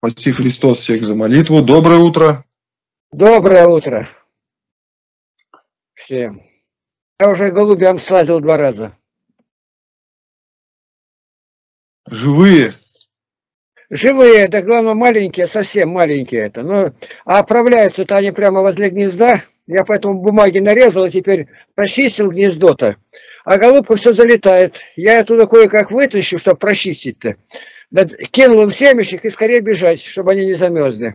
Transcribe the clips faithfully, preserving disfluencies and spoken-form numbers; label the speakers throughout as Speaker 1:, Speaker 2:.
Speaker 1: Спаси Христос всех за молитву. Доброе утро.
Speaker 2: Доброе утро всем. Я уже голубям слазил два раза.
Speaker 1: Живые?
Speaker 2: Живые, да главное маленькие, совсем маленькие это. Но, а оправляются-то они прямо возле гнезда. Я поэтому бумаги нарезал и теперь прочистил гнездо-то. А голубка все залетает. Я оттуда кое-как вытащу, чтобы прочистить-то. Да, кинул им семечек и скорее бежать, чтобы они не замерзли.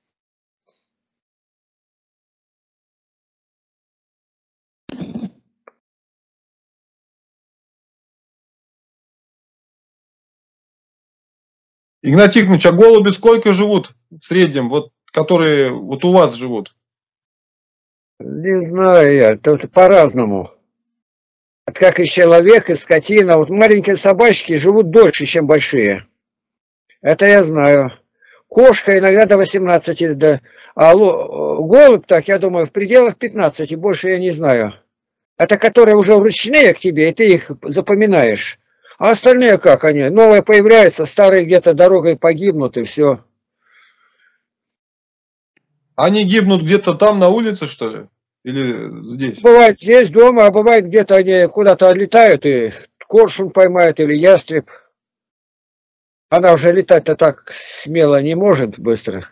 Speaker 1: Игнатий Тихонович, а голуби сколько живут в среднем, вот, которые вот у вас живут?
Speaker 2: Не знаю я, тут по-разному. Как и человек, и скотина. Вот маленькие собачки живут дольше, чем большие. Это я знаю. Кошка иногда до восемнадцати, да. А голубь, так, я думаю, в пределах пятнадцати, больше я не знаю. Это которые уже ручные к тебе, и ты их запоминаешь. А остальные как они? Новые появляются, старые где-то дорогой погибнут, и все.
Speaker 1: Они гибнут где-то там на улице, что ли? Или здесь?
Speaker 2: Бывает здесь, дома, а бывает где-то они куда-то отлетают, и коршун поймает, или ястреб. Она уже летать-то так смело не может быстро.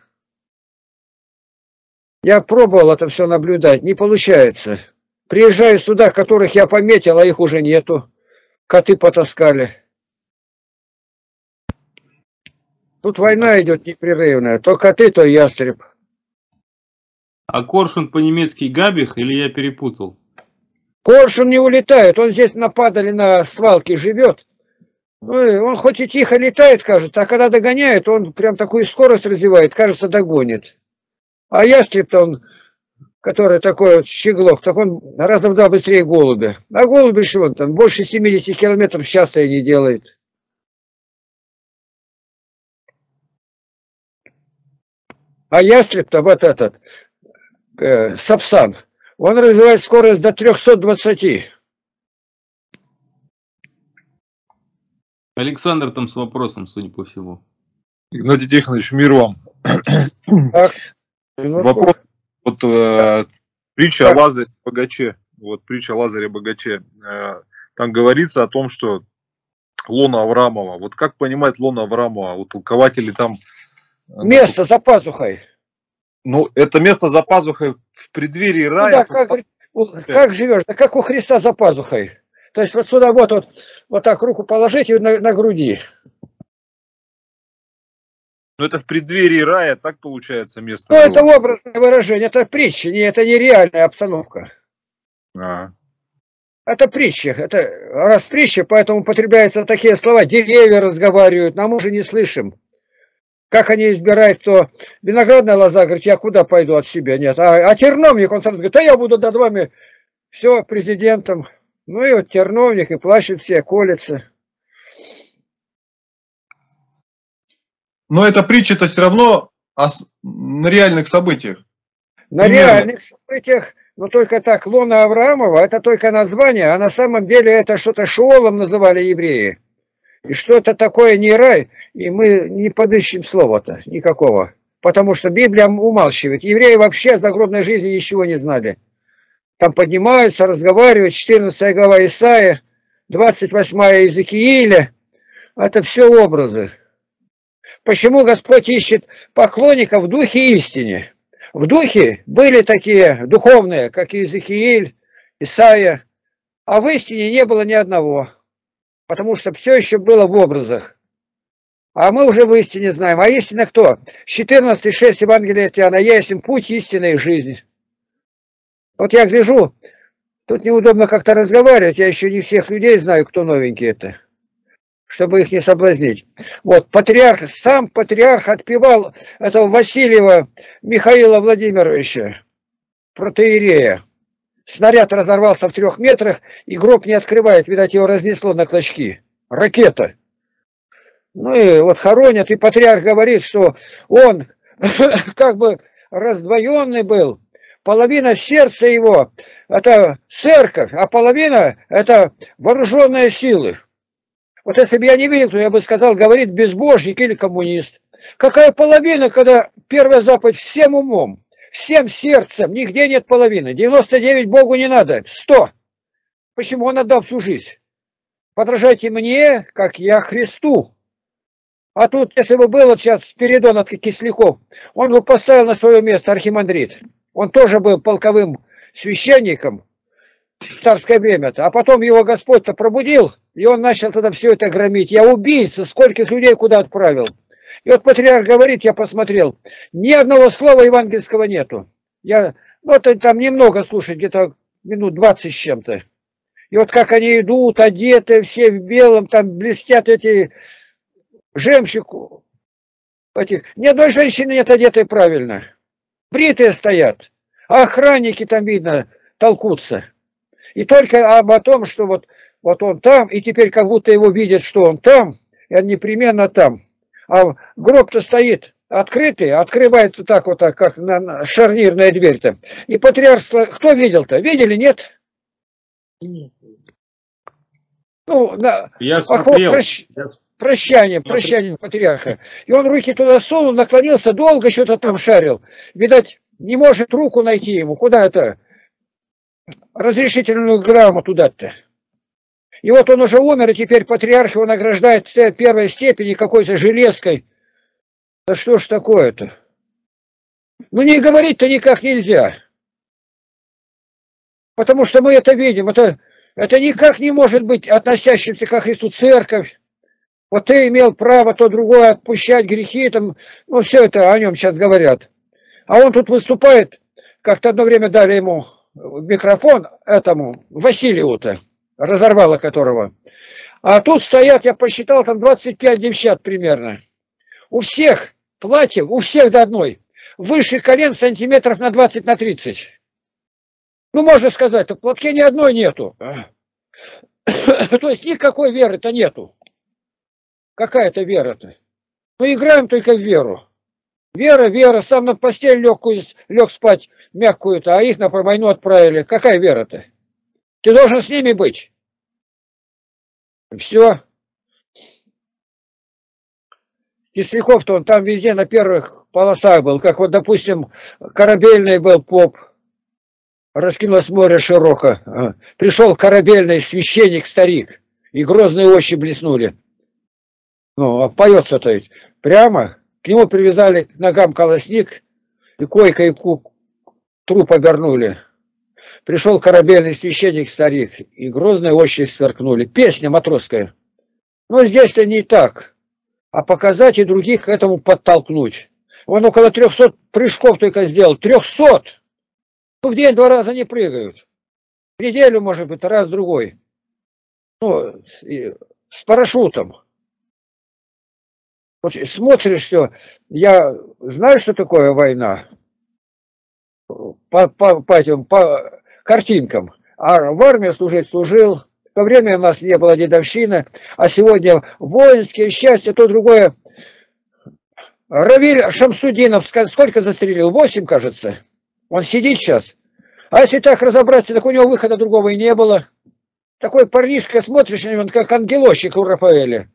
Speaker 2: Я пробовал это все наблюдать, не получается. Приезжаю сюда, которых я пометил, а их уже нету. Коты потаскали. Тут война идет непрерывная. То коты, то ястреб.
Speaker 3: А коршун по-немецки габих или я перепутал?
Speaker 2: Коршун не улетает. Он здесь нападали на свалке живет. Ну, он хоть и тихо летает, кажется, а когда догоняет, он прям такую скорость развивает, кажется, догонит. А ястреб-то он, который такой вот щеглок, так он раза в два быстрее голубя. А голуби что он там, больше семидесяти километров в час и не делает. А ястреб-то вот этот, э, сапсан, он развивает скорость до трёхсот двадцати.
Speaker 3: Александр там с вопросом, судя по всему.
Speaker 1: Игнатий Тихонович, мир вам.
Speaker 2: Так.
Speaker 1: Вопрос. Вот э, притча о Лазаре Богаче. Вот притча о Лазаре Богаче. Э, там говорится о том, что лона Авраамова. Вот как понимать лона Авраамова? Вот толкователи там...
Speaker 2: Место за пазухой.
Speaker 1: Ну, это место за пазухой в преддверии рая.
Speaker 2: Ну, да, как, как живешь? Да как у Христа за пазухой. То есть вот сюда вот, вот, вот так руку положите на, на груди.
Speaker 1: Ну это в преддверии рая, так получается место.
Speaker 2: Ну
Speaker 1: было.
Speaker 2: это образное выражение, это притча, не, это не реальная обстановка.
Speaker 1: А.
Speaker 2: Это притча, это раз притча, поэтому употребляются такие слова, деревья разговаривают, но мы же не слышим. Как они избирают, то виноградная лоза говорит, я куда пойду от себя, нет. А, а терновник, он сразу говорит, да я буду над вами, все, президентом. Ну и вот терновник, и плачут все, колятся.
Speaker 1: Но эта притча-то все равно о, на реальных событиях.
Speaker 2: На
Speaker 1: Примерно.
Speaker 2: реальных событиях, но только так, лона Авраамова, это только название, а на самом деле это что-то Шеолом называли евреи. И что-то такое не рай, и мы не подыщем слова-то никакого. Потому что Библия умалчивает. Евреи вообще о загробной жизни ничего не знали. Там поднимаются, разговаривают, четырнадцатая глава Исаия, двадцать восьмая Иезекииля. Это все образы. Почему Господь ищет поклонников в духе истине? В духе были такие духовные, как Иезекииль, Исаия, а в истине не было ни одного. Потому что все еще было в образах. А мы уже в истине знаем. А истина кто? четырнадцать шесть Евангелия от Иоанна. Я есть им путь, истина и жизнь. Вот я гляжу, тут неудобно как-то разговаривать, я еще не всех людей знаю, кто новенький это, чтобы их не соблазнить. Вот, патриарх, сам патриарх отпевал этого Васильева Михаила Владимировича, протоиерея. Снаряд разорвался в трех метрах, и гроб не открывает, видать, его разнесло на клочки. Ракета. Ну и вот хоронят, и патриарх говорит, что он как бы раздвоенный был. Половина сердца его – это церковь, а половина – это вооруженные силы. Вот если бы я не видел, то я бы сказал, говорит безбожник или коммунист. Какая половина, когда первая заповедь всем умом, всем сердцем, нигде нет половины. девяносто девять Богу не надо, сто. Почему? Он отдал всю жизнь. Подражайте мне, как я Христу. А тут, если бы был вот сейчас Спиридон от Кисляков, он бы поставил на свое место архимандрит. Он тоже был полковым священником в царское время-то. А потом его Господь-то пробудил, и он начал тогда все это громить. Я убийца, скольких людей куда отправил. И вот патриарх говорит, я посмотрел, ни одного слова евангельского нету. Я, ну, это там немного слушать, где-то минут двадцать с чем-то. И вот как они идут, одеты, все в белом, там блестят эти жемчуг. Этих. Ни одной женщины нет одетой правильно. Бритые стоят, а охранники там, видно, толкутся. И только об о том, что вот, вот он там, и теперь как будто его видят, что он там, и он непременно там. А гроб-то стоит открытый, открывается так вот, так, как на, на шарнирная дверь-то. И патриарх, кто видел-то? Видели, нет? Ну, на,
Speaker 3: я смотрел.
Speaker 2: Прощ, прощание, прощание патриарха. И он руки туда сунул, наклонился, долго что-то там шарил. Видать, не может руку найти ему. Куда это? Разрешительную грамоту дать-то. И вот он уже умер, и теперь патриарх его награждает первой степени какой-то железкой. Да что ж такое-то? Ну не говорить-то никак нельзя. Потому что мы это видим. Это, это никак не может быть относящимся ко Христу. Церковь. Вот ты имел право то другое отпущать грехи. Там, ну все это о нем сейчас говорят. А он тут выступает. Как-то одно время дали ему микрофон этому Василию-то, разорвало которого. А тут стоят, я посчитал, там двадцать пять девчат примерно. У всех платьев, у всех до одной. Выше колен сантиметров на двадцать на тридцать. Ну, можно сказать, в платке ни одной нету. То есть никакой веры-то нету. Какая-то вера-то? Мы играем только в веру. Вера, вера, сам на постель легкую, лег спать мягкую-то, а их на войну отправили. Какая вера-то? Ты должен с ними быть. Все. Кисляков-то он там везде на первых полосах был, как вот, допустим, корабельный был поп. Раскинулось море широко. Пришел корабельный священник-старик, и грозные очи блеснули. Ну, а поется-то прямо. К нему привязали к ногам колосник, и койкой труп обернули. Пришел корабельный священник-старик, и грозные очи сверкнули. Песня матросская. Но здесь-то не так. А показать и других к этому подтолкнуть. Он около трехсот прыжков только сделал. Трехсот! Ну, в день два раза не прыгают. В неделю, может быть, раз-другой. Ну, с парашютом. Вот смотришь все. Я знаю, что такое война. По, по, по, этим, по картинкам. А в армии служить служил. В то время у нас не было дедовщины. А сегодня воинские счастья, то другое. Равиль Шамсудинов сколько застрелил? Восемь, кажется. Он сидит сейчас. А если так разобраться, так у него выхода другого и не было. Такой парнишка, смотришь на него, как ангелочек у Рафаэля.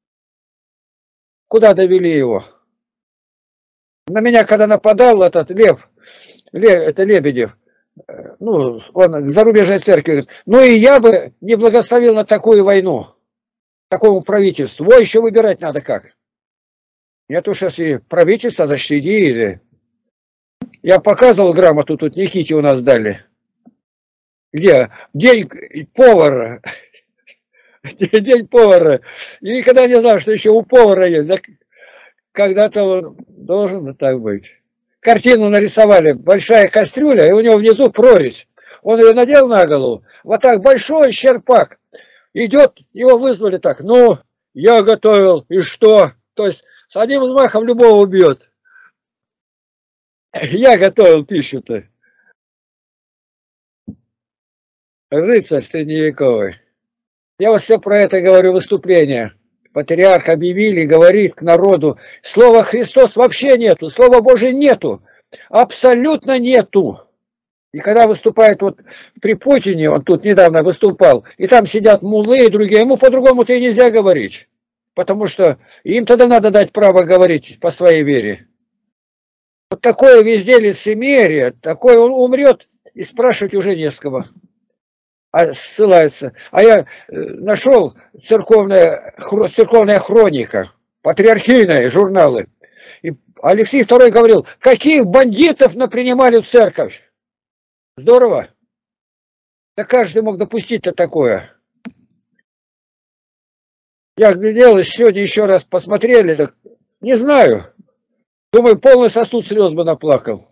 Speaker 2: Куда довели его? На меня, когда нападал этот Лев, Лев это Лебедев, ну, он к зарубежной церкви говорит, ну и я бы не благословил на такую войну, такому правительству. Во, еще выбирать надо как. Нет уж, если правительство, значит, иди или... Я показывал грамоту, тут Никите у нас дали. Где? День повара. День повара. И никогда не знал, что еще у повара есть. Когда-то он должен так быть. Картину нарисовали. Большая кастрюля, и у него внизу прорезь. Он ее надел на голову. Вот так большой черпак. Идет, его вызвали так. Ну, я готовил, и что? То есть с одним взмахом любого убьет. Я готовил пищу-то. Рыцарь средневековый. Я вот все про это говорю, выступление. Патриарх объявили, говорит к народу. Слова Христос вообще нету, Слова Божие нету. Абсолютно нету. И когда выступает вот при Путине, он тут недавно выступал, и там сидят муллы и другие, ему по-другому-то и нельзя говорить. Потому что им тогда надо дать право говорить по своей вере. Вот такое везде лицемерие, такое он умрет, и спрашивать уже не с кого. А ссылаются. А я нашел церковная, церковная хроника, патриархийные журналы. И Алексей второй говорил, каких бандитов напринимали в церковь. Здорово. Да каждый мог допустить-то такое. Я глядел, сегодня еще раз посмотрели, так не знаю. Думаю, полный сосуд слез бы наплакал.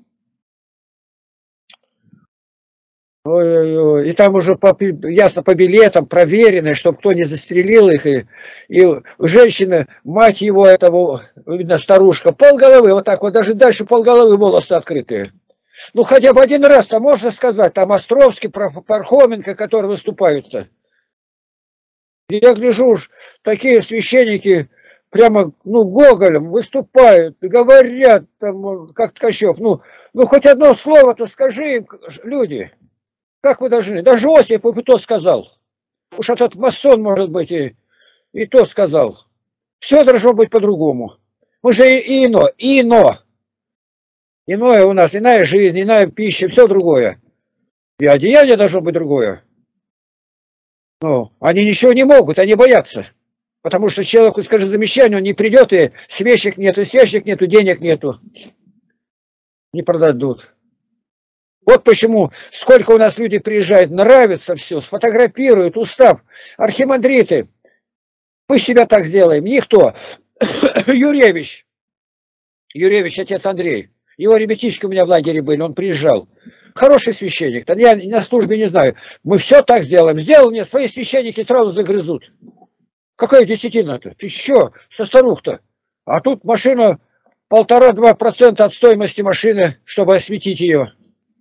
Speaker 2: Ой-ой-ой. И там уже по, ясно по билетам проверено, чтобы кто не застрелил их. И, и женщина, мать его, этого, видно, старушка, полголовы, вот так вот, даже дальше полголовы волосы открытые. Ну, хотя бы один раз-то можно сказать, там Островский, Пархоменко, которые выступают-то. Я гляжу уж, такие священники прямо, ну, гоголем выступают, говорят, там, как Ткачев. Ну, ну, хоть одно слово-то скажи им, люди. Как вы должны? Даже Осипов и тот сказал. Уж этот масон, может быть, и, и тот сказал. Все должно быть по-другому. Мы же и ино, и ино. Иное у нас, иная жизнь, иная пища, все другое. И одеяние должно быть другое. Но они ничего не могут, они боятся. Потому что человеку, скажи, замещание, он не придет, и свечек нету, свечек нету, денег нету. Не продадут. Вот почему, сколько у нас люди приезжают, нравится все, сфотографируют, устав. Архимандриты, мы себя так сделаем. Никто. Юрьевич. Юрьевич, отец Андрей. Его ребятишки у меня в лагере были, он приезжал. Хороший священник, я на службе не знаю. Мы все так сделаем. Сделал мне, свои священники сразу загрызут. Какая десятина-то? Ты что, со старух-то? А тут машина полтора-два процента от стоимости машины, чтобы осветить ее.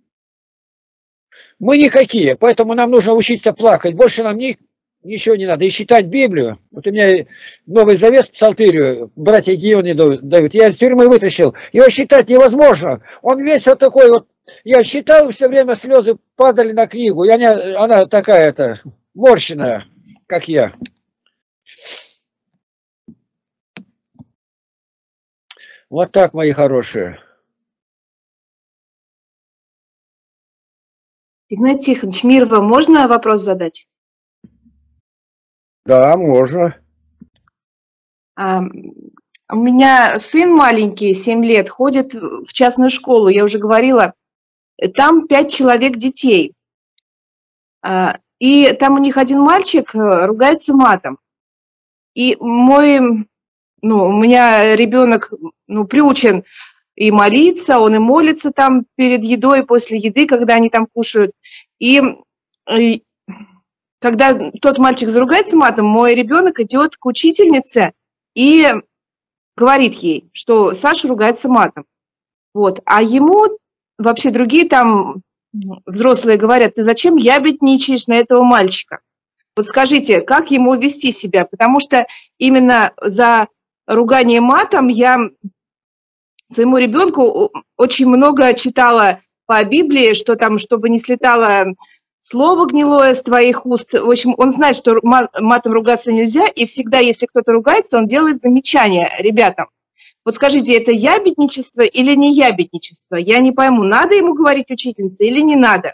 Speaker 2: Мы никакие, поэтому нам нужно учиться плакать. Больше нам ни, ничего не надо. И читать Библию. Вот у меня Новый Завет, Псалтырию, братья Геоны дают. Я из тюрьмы вытащил. Его считать невозможно. Он весь вот такой вот. Я считал, все время слезы падали на книгу. Я не, она такая-то морщенная, как я. Вот так, мои хорошие.
Speaker 4: Игнатий Тихонович, Мирова, можно вопрос задать?
Speaker 2: Да, можно.
Speaker 4: А, у меня сын маленький, семь лет, ходит в частную школу, я уже говорила, там пять человек детей. А, и там у них один мальчик ругается матом. И мой, ну, у меня ребенок, ну, приучен и молиться, он и молится там перед едой, после еды, когда они там кушают. И, и когда тот мальчик заругается матом, мой ребенок идет к учительнице и говорит ей, что Саша ругается матом. Вот. А ему вообще другие там взрослые говорят, ты зачем ябедничаешь на этого мальчика? Вот скажите, как ему вести себя? Потому что именно за ругание матом я своему ребенку очень много читала по Библии, что там, чтобы не слетало слово гнилое с твоих уст. В общем, он знает, что матом ругаться нельзя, и всегда, если кто-то ругается, он делает замечания ребятам. Вот скажите, это ябедничество или не ябедничество? Я не пойму, надо ему говорить учительнице или не надо?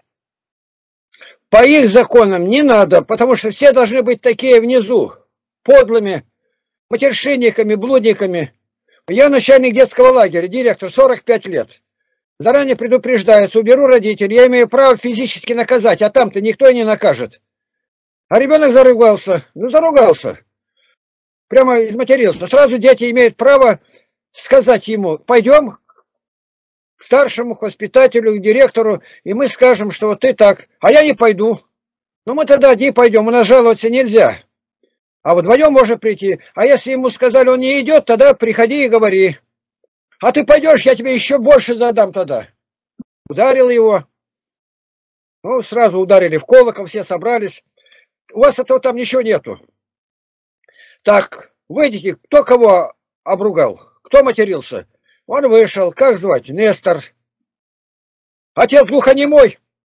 Speaker 2: По их законам не надо, потому что все должны быть такие внизу, подлыми, матершинниками, блудниками. Я начальник детского лагеря, директор, сорок пять лет. Заранее предупреждается, уберу родителей, я имею право физически наказать, а там-то никто и не накажет. А ребенок заругался, ну заругался, прямо изматерился. Сразу дети имеют право сказать ему, пойдем к старшему, к воспитателю, к директору, и мы скажем, что вот ты так, а я не пойду. Ну мы тогда одни пойдем, у нас жаловаться нельзя. А вдвоем можно прийти. А если ему сказали, он не идет, тогда приходи и говори. А ты пойдешь, я тебе еще больше задам тогда. Ударил его. Ну, сразу ударили в колокол, все собрались. У вас этого там ничего нету. Так, выйдите, кто кого обругал? Кто матерился? Он вышел. Как звать? Нестор. Отец глухонемой.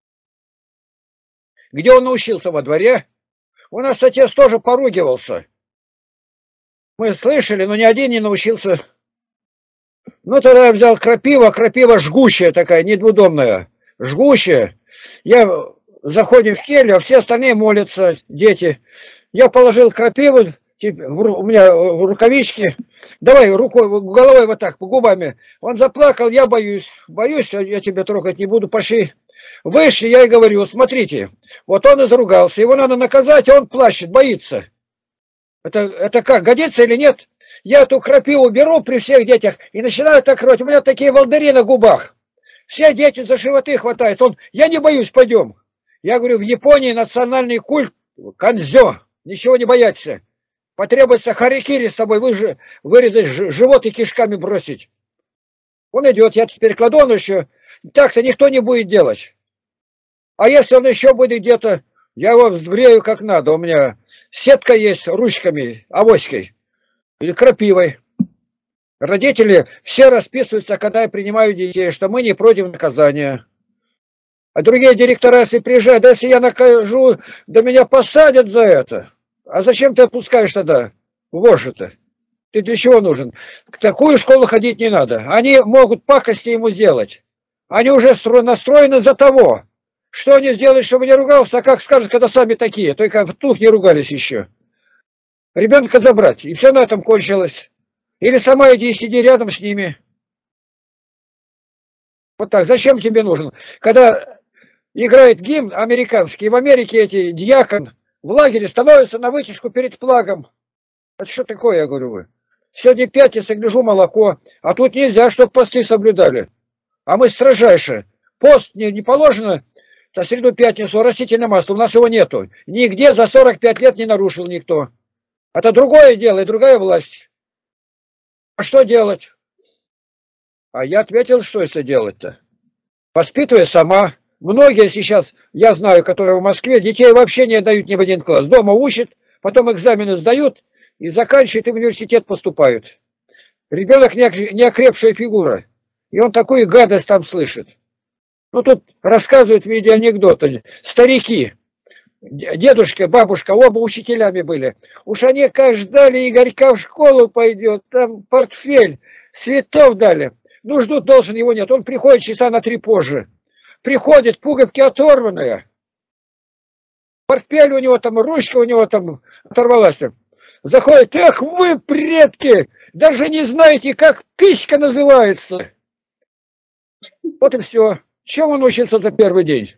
Speaker 2: Где он научился? Во дворе? У нас отец тоже поругивался. Мы слышали, но ни один не научился. Ну, тогда я взял крапива, крапива жгущая такая, недвудомная. Жгущая. Я заходим в келью, а все остальные молятся, дети. Я положил крапиву, у меня рукавички. Давай рукой, головой вот так, по губами. Он заплакал, я боюсь. Боюсь, я тебя трогать не буду, пошли. Вышли, я и говорю, смотрите, вот он изругался, его надо наказать, а он плачет, боится. Это, это как, годится или нет? Я эту крапиву беру при всех детях и начинаю так рвать. У меня такие волдыри на губах. Все дети за животы хватают. Он, я не боюсь, пойдем. Я говорю, в Японии национальный культ канзё. Ничего не бояться. Потребуется харикири с собой выж... вырезать живот и кишками бросить. Он идет, я теперь кладу, он еще. Так-то никто не будет делать. А если он еще будет где-то, я его взгрею как надо. У меня сетка есть ручками, авоськой или крапивой. Родители все расписываются, когда я принимаю детей, что мы не против наказания. А другие директора, если приезжают, да если я накажу, да меня посадят за это. А зачем ты отпускаешь тогда вожжи-то? Ты для чего нужен? В такую школу ходить не надо. Они могут пакости ему сделать. Они уже настроены за того. Что они сделают, чтобы не ругался, а как скажут, когда сами такие. Только тут не ругались еще. Ребенка забрать. И все на этом кончилось. Или сама иди и сиди рядом с ними. Вот так. Зачем тебе нужен? Когда играет гимн американский, в Америке эти дьякон в лагере становятся на вытяжку перед флагом. Это что такое, я говорю, вы? Сегодня пятница, гляжу, молоко. А тут нельзя, чтобы посты соблюдали. А мы строжайше. Пост не, не положено на среду пятницу, растительное масло. У нас его нету. Нигде за сорок пять лет не нарушил никто. Это другое дело и другая власть. А что делать? А я ответил, что это делать-то? Воспитывай сама. Многие сейчас, я знаю, которые в Москве, детей вообще не отдают ни в один класс. Дома учат, потом экзамены сдают и заканчивают, и в университет поступают. Ребенок не окрепшая фигура. И он такую гадость там слышит. Ну, тут рассказывают в виде анекдота. Старики, дедушка, бабушка, оба учителями были. Уж они как ждали, Игорька в школу пойдет, там портфель, цветов дали. Ну, ждут, должен, его нет. Он приходит часа на три позже. Приходит, пуговки оторванные. Портфель у него там, ручка у него там оторвалась. Заходит, эх вы, предки, даже не знаете, как писька называется. Вот и все. Чем он учился за первый день?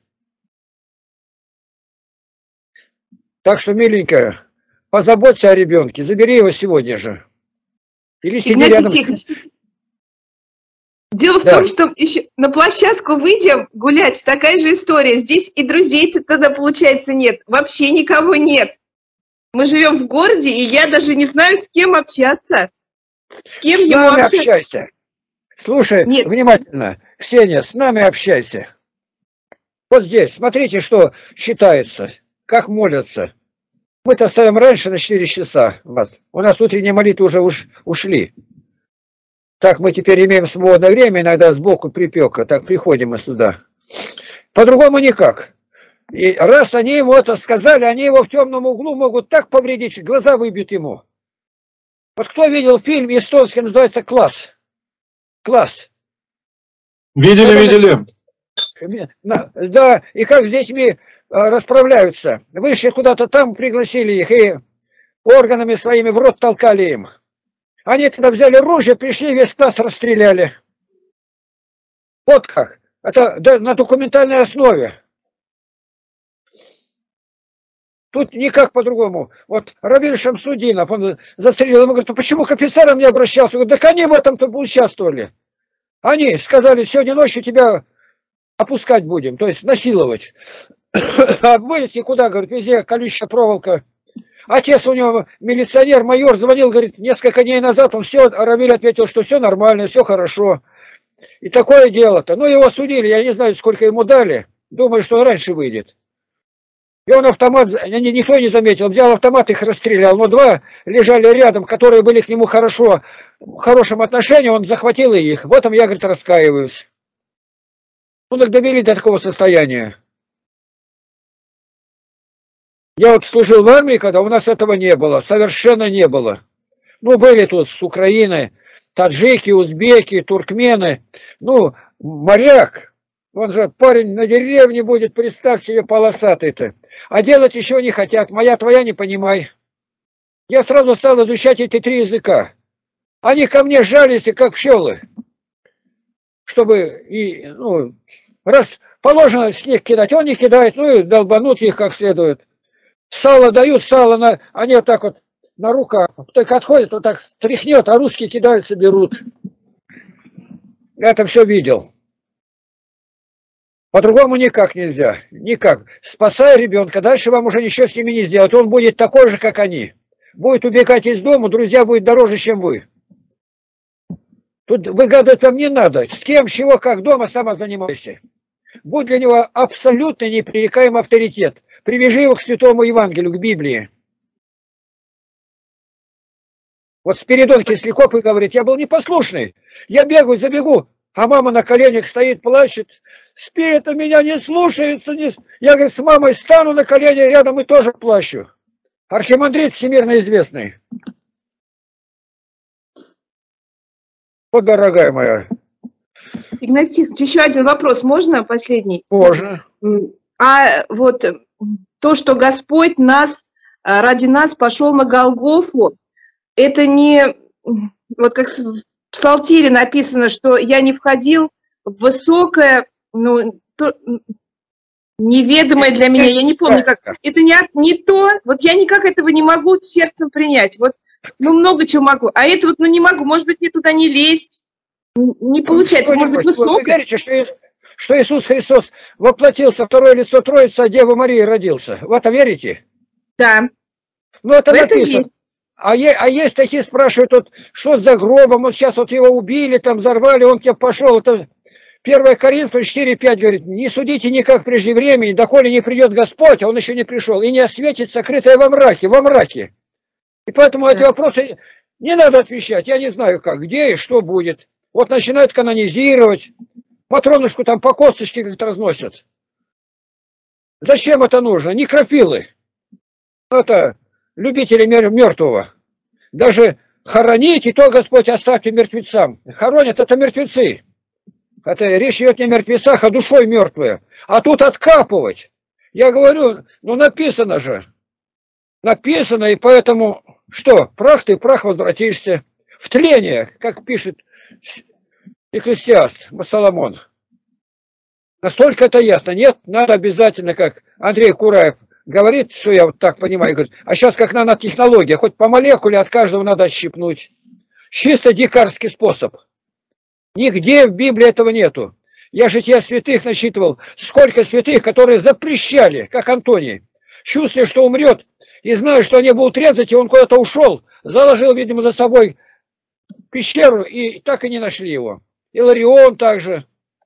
Speaker 2: Так что, миленькая, позаботься о ребенке, забери его сегодня же. Или сиди
Speaker 4: Игнатий
Speaker 2: рядом.
Speaker 4: Тихонович, дело в
Speaker 2: Да.
Speaker 4: том, что еще на площадку выйдем гулять, такая же история. Здесь и друзей-то тогда, получается, нет. Вообще никого нет. Мы живем в городе, и я даже не знаю, с кем общаться. С кем
Speaker 2: С
Speaker 4: ему
Speaker 2: нами
Speaker 4: общаться.
Speaker 2: общайся. Слушай,
Speaker 4: Нет.
Speaker 2: внимательно. Ксения, с нами общайся. Вот здесь, смотрите, что считается, как молятся. Мы-то ставим раньше на четыре часа вас. У нас утренние молитвы уже уж ушли. Так мы теперь имеем свободное время, иногда сбоку припека, так приходим мы сюда. По-другому никак. И раз они ему это сказали, они его в темном углу могут так повредить, глаза выбьют ему. Вот кто видел фильм эстонский, называется «Класс»? «Класс».
Speaker 1: Видели, видели.
Speaker 2: Да, и как с детьми расправляются. Вышли куда-то там, пригласили их, и органами своими в рот толкали им. Они тогда взяли ружье, пришли, весь класс расстреляли. Вот как. Это на документальной основе. Тут никак по-другому. Вот Равиль Шамсудинов, он застрелил, ему говорит, ну почему к офицерам не обращался? Он говорит, так они в этом-то участвовали. Они сказали, сегодня ночью тебя опускать будем, то есть насиловать. А вылезти куда, говорит, везде колючая проволока. Отец у него милиционер, майор, звонил, говорит, несколько дней назад, он все, а Равиль ответил, что все нормально, все хорошо. И такое дело-то. Ну, его судили, я не знаю, сколько ему дали. Думаю, что он раньше выйдет. И он автомат, никто не заметил, взял автомат, их расстрелял. Но два лежали рядом, которые были к нему хорошо, в хорошем отношении, он захватил их. В этом я, говорит, раскаиваюсь. Ну, так довели до такого состояния. Я вот служил в армии, когда у нас этого не было, совершенно не было. Ну, были тут с Украины таджики, узбеки, туркмены. Ну, моряк, он же парень на деревне будет, представь себе, полосатый-то. А делать еще не хотят, моя твоя не понимай. Я сразу стал изучать эти три языка. Они ко мне жались, как пчелы. Чтобы, и, ну, раз положено снег кидать, он не кидает, ну и долбанут их как следует. Сало дают, сало, на, они вот так вот на руках, только отходят, вот так стряхнет, а русские кидаются, берут. Я это все видел. По-другому никак нельзя, никак. Спасая ребенка, дальше вам уже ничего с ними не сделать. Он будет такой же, как они. Будет убегать из дома, друзья будет дороже, чем вы. Тут выгадывать вам не надо. С кем, с чего, как дома, сама занимайся. Будь для него абсолютно непререкаемый авторитет. Привяжи его к Святому Евангелию, к Библии. Вот Спиридон Кисляков и говорит, я был непослушный. Я бегаю, забегу, а мама на коленях стоит, плачет. Спирит меня не слушается. Не... Я, говорит, с мамой стану на колени рядом и тоже плачу. Архимандрит всемирно известный. Вот, дорогая моя.
Speaker 4: Игнатий Тихонович, еще один вопрос, можно последний?
Speaker 2: Можно.
Speaker 4: А вот то, что Господь нас, ради нас пошел на Голгофу, это не, вот как в Псалтире написано, что я не входил в высокое, ну, то, неведомое для меня, я не помню как, это не, не то, вот я никак этого не могу сердцем принять, вот, ну, много чего могу, а это вот, ну, не могу, может быть, мне туда не лезть, не получается, может быть, высокое.
Speaker 2: Вы верите, что, что Иисус Христос воплотился, второе лицо Троицы, а Дева Мария родился? В это верите?
Speaker 4: Да.
Speaker 2: Ну, это написано. А, е, а есть такие, спрашивают, вот, что за гробом, вот сейчас вот его убили, там взорвали, он к тебе пошел. Это первое Коринфянам четыре пять говорит, не судите никак прежде времени, доколе не придет Господь, а он еще не пришел, и не осветит сокрытое во мраке, во мраке. И поэтому эти вопросы не надо отвечать, я не знаю как, где и что будет. Вот начинают канонизировать, Матронушку там по косточке как-то разносят. Зачем это нужно? Некрофилы. Это любители мертвого. Даже хоронить, и то Господь оставьте мертвецам. Хоронят это мертвецы. Это речь идет не о мертвецах, а душой мертвые. А тут откапывать. Я говорю, ну написано же. Написано, и поэтому что? Прах ты, прах возвратишься. В тление, как пишет Экклесиаст Соломон. Настолько это ясно. Нет, надо обязательно, как Андрей Кураев говорит, что я вот так понимаю, говорит, а сейчас как нанотехнология, хоть по молекуле от каждого надо отщипнуть. Чисто дикарский способ. Нигде в Библии этого нету. Я жития святых насчитывал, сколько святых, которые запрещали, как Антоний. Чувствуя, что умрет, и зная, что они будут резать, и он куда-то ушел, заложил, видимо, за собой пещеру, и так и не нашли его. Иларион также.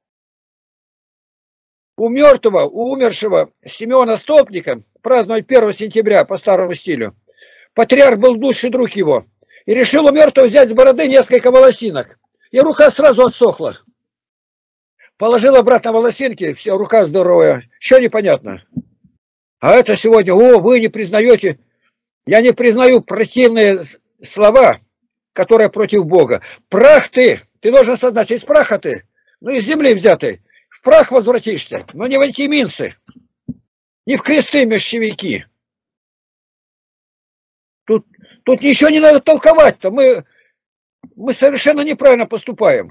Speaker 2: У мертвого, у умершего Симеона Столпника праздновать первого сентября по старому стилю. Патриарх был лучший друг его. И решил у мертвого взять с бороды несколько волосинок. И рука сразу отсохла. Положил обратно волосинки, все, рука здоровая. Что непонятно? А это сегодня, о, вы не признаете. Я не признаю противные слова, которые против Бога. Прах ты, ты должен осознать, из праха ты, ну из земли взятый. В прах возвратишься, но не в антиминцы, не в кресты мещевики. Тут, тут ничего не надо толковать-то, мы, мы совершенно неправильно поступаем.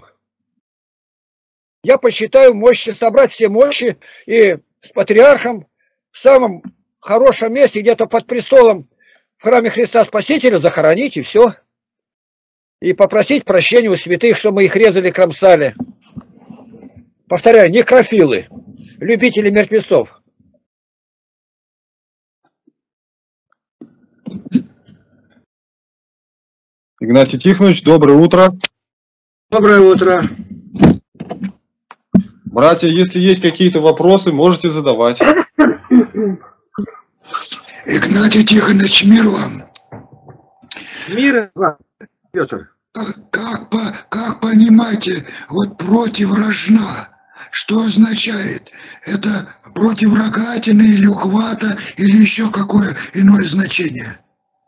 Speaker 2: Я посчитаю мощи, собрать все мощи и с патриархом в самом хорошем месте, где-то под престолом в храме Христа Спасителя захоронить и все. И попросить прощения у святых, что мы их резали, кромсали. Повторяю, некрофилы, любители мертвецов.
Speaker 1: Игнатий Тихонович, доброе утро.
Speaker 2: Доброе утро.
Speaker 1: Братья, если есть какие-то вопросы, можете задавать.
Speaker 5: Игнатий Тихонович, мир вам.
Speaker 2: Мир вам, Петр.
Speaker 5: Как, как, как понимаете, вот против рожна, что означает? это против рогатины или ухвата, или еще какое иное значение?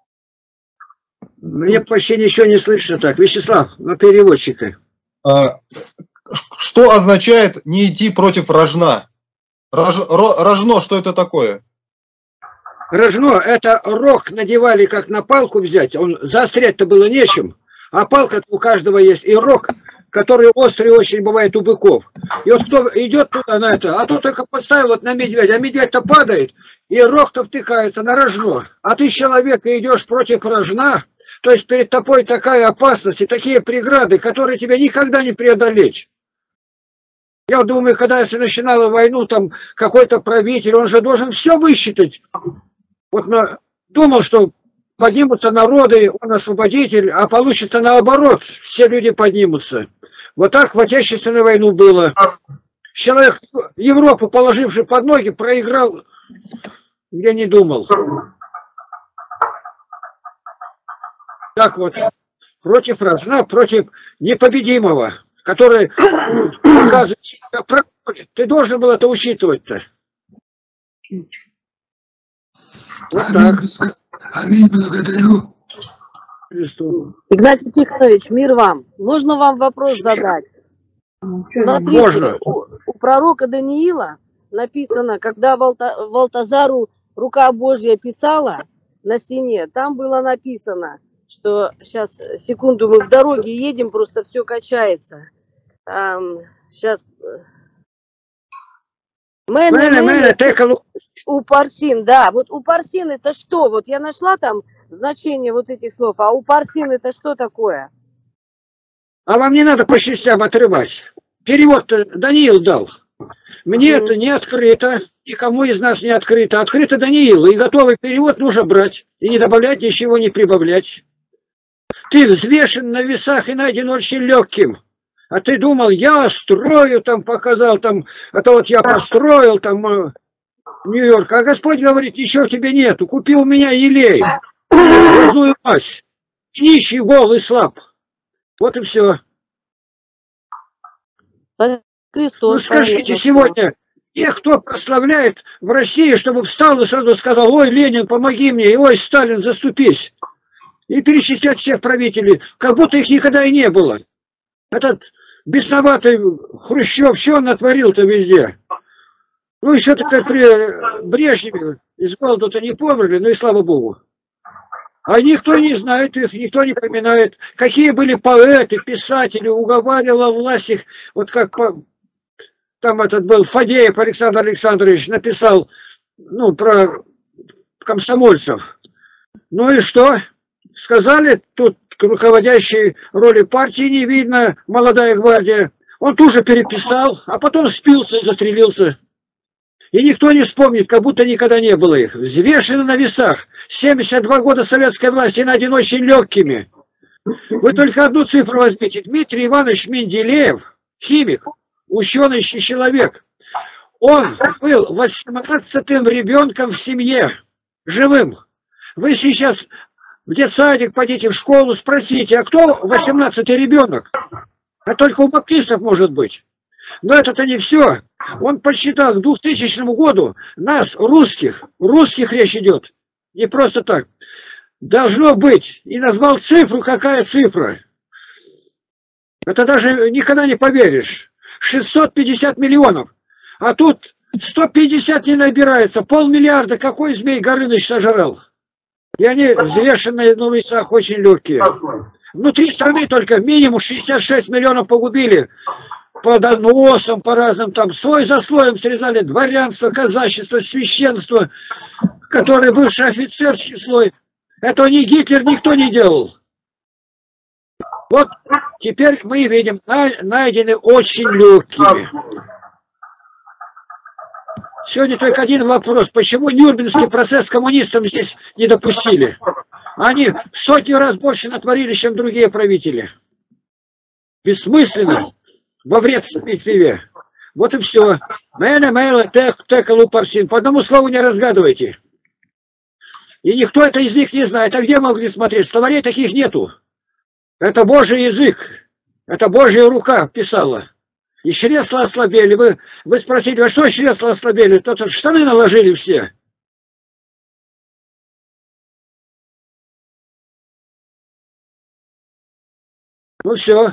Speaker 2: Мне почти ничего не слышно так. Вячеслав, на переводчика.
Speaker 6: А, что означает не идти против рожна? Рож, ро, рожно, что это такое?
Speaker 2: Рожно, это рог надевали, как на палку взять. Он заострять-то было нечем. А палка у каждого есть. И рог, который острый очень бывает у быков. И вот кто идет туда на это, а то только поставил вот на медведя, а медведь-то падает, и рог-то втыкается на рожно. А ты, человек, идешь против рожна, то есть перед тобой такая опасность и такие преграды, которые тебе никогда не преодолеть. Я думаю, когда если начинала войну, там какой-то правитель, он же должен все высчитать. Вот на, думал, что поднимутся народы, он освободитель, а получится наоборот, все люди поднимутся. Вот так в Отечественную войну было. Человек, Европу положивший под ноги, проиграл, я не думал. Так вот, против рожна, против непобедимого, который показывает, что проходит. Ты должен был это учитывать-то. Вот так.
Speaker 5: Аминь, благодарю.
Speaker 7: Игнатий Тихонович, мир вам. Можно вам вопрос задать? Смотрите,
Speaker 2: Можно.
Speaker 7: У, у пророка Даниила написано, когда Валта, Валтазару рука Божья писала на стене, там было написано, что сейчас, секунду, мы в дороге едем, просто все качается. Там, сейчас... Мэне,
Speaker 2: Мэне, мэне, текалу.
Speaker 7: У Парсин, да. Вот у Парсин это что? Вот я нашла там значение вот этих слов. А у Парсин это что такое?
Speaker 2: А вам не надо по частям отрывать. Перевод Даниил дал. Мне mm. это не открыто, никому из нас не открыто. Открыто Даниил, и готовый перевод нужно брать. И не добавлять, ничего не прибавлять. Ты взвешен на весах и найден очень легким. А ты думал, я строю, там показал, там, это вот я построил, там, Нью-Йорк. А Господь говорит, ничего в тебе нету. Купи у меня елей, глазную мазь. Нищий, голый, слаб. Вот и все.
Speaker 7: Христос,
Speaker 2: ну скажите сегодня, тех, кто прославляет в России, чтобы встал и сразу сказал, ой, Ленин, помоги мне, и ой, Сталин, заступись. И перечислять всех правителей, как будто их никогда и не было. Этот бесноватый Хрущев, что он натворил-то везде? Ну, еще только при Брежневе из голода-то не померли, ну и слава богу. А никто не знает их, никто не поминает. Какие были поэты, писатели, уговаривала власть их, вот как по, там этот был Фадеев Александр Александрович написал, ну, про комсомольцев. Ну и что? Сказали, тут к руководящей роли партии не видно, молодая гвардия. Он тоже переписал, а потом спился и застрелился. И никто не вспомнит, как будто никогда не было их. Взвешены на весах. семьдесят два года советской власти найдены очень легкими. Вы только одну цифру возьмите. Дмитрий Иванович Менделеев, химик, ученый человек. Он был восемнадцатым ребенком в семье, живым. Вы сейчас в детсадик пойдите, в школу, спросите, а кто восемнадцатый ребенок? А только у баптистов может быть. Но это-то не все. Он посчитал к двухтысячному году нас, русских, русских речь идет, не просто так, должно быть, и назвал цифру, какая цифра. Это даже никогда не поверишь. шестьсот пятьдесят миллионов. А тут сто пятьдесят не набирается, полмиллиарда, какой Змей Горыныч сожрал. И они взвешенные на весах очень легкие. Внутри страны только минимум шестьдесят шесть миллионов погубили. По доносам, по разным там, слой за слоем срезали дворянство, казачество, священство, которое бывший офицерский слой. Этого ни Гитлер, никто не делал. Вот теперь мы видим, найдены очень легкими. Сегодня только один вопрос. Почему Нюрнбергский процесс коммунистам здесь не допустили? Они в сотню раз больше натворили, чем другие правители. Бессмысленно. Во вред самих. Вот и все. Мэна, мэла, тек, текалу, парсин. По одному слову не разгадывайте. И никто это из них не знает. А где могли смотреть? Словарей таких нету. Это Божий язык. Это Божья рука писала. И чресла ослабели. Вы, вы спросите, а что чресла ослабели? То-то штаны наложили все. Ну все.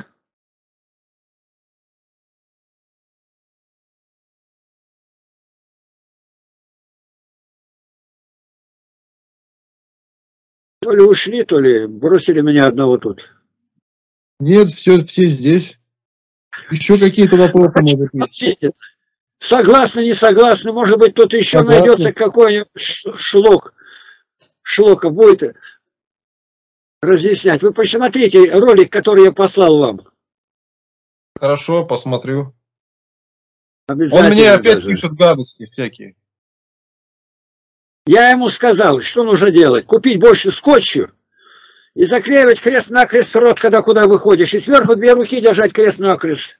Speaker 2: То ли ушли, то ли бросили меня одного тут.
Speaker 6: Нет, все, все здесь. Еще какие-то вопросы, может быть?
Speaker 2: Согласны, не согласны, может быть, тут еще
Speaker 6: Согласны.
Speaker 2: найдется какой-нибудь шлок. Шлока будет разъяснять. Вы посмотрите ролик, который я послал вам.
Speaker 6: Хорошо, посмотрю. Он
Speaker 2: Обязательно
Speaker 6: мне опять
Speaker 2: даже.
Speaker 6: пишет гадости всякие.
Speaker 2: Я ему сказал, что нужно делать. Купить больше скотчу и заклеивать крест-накрест рот, когда куда выходишь. И сверху две руки держать крест-накрест.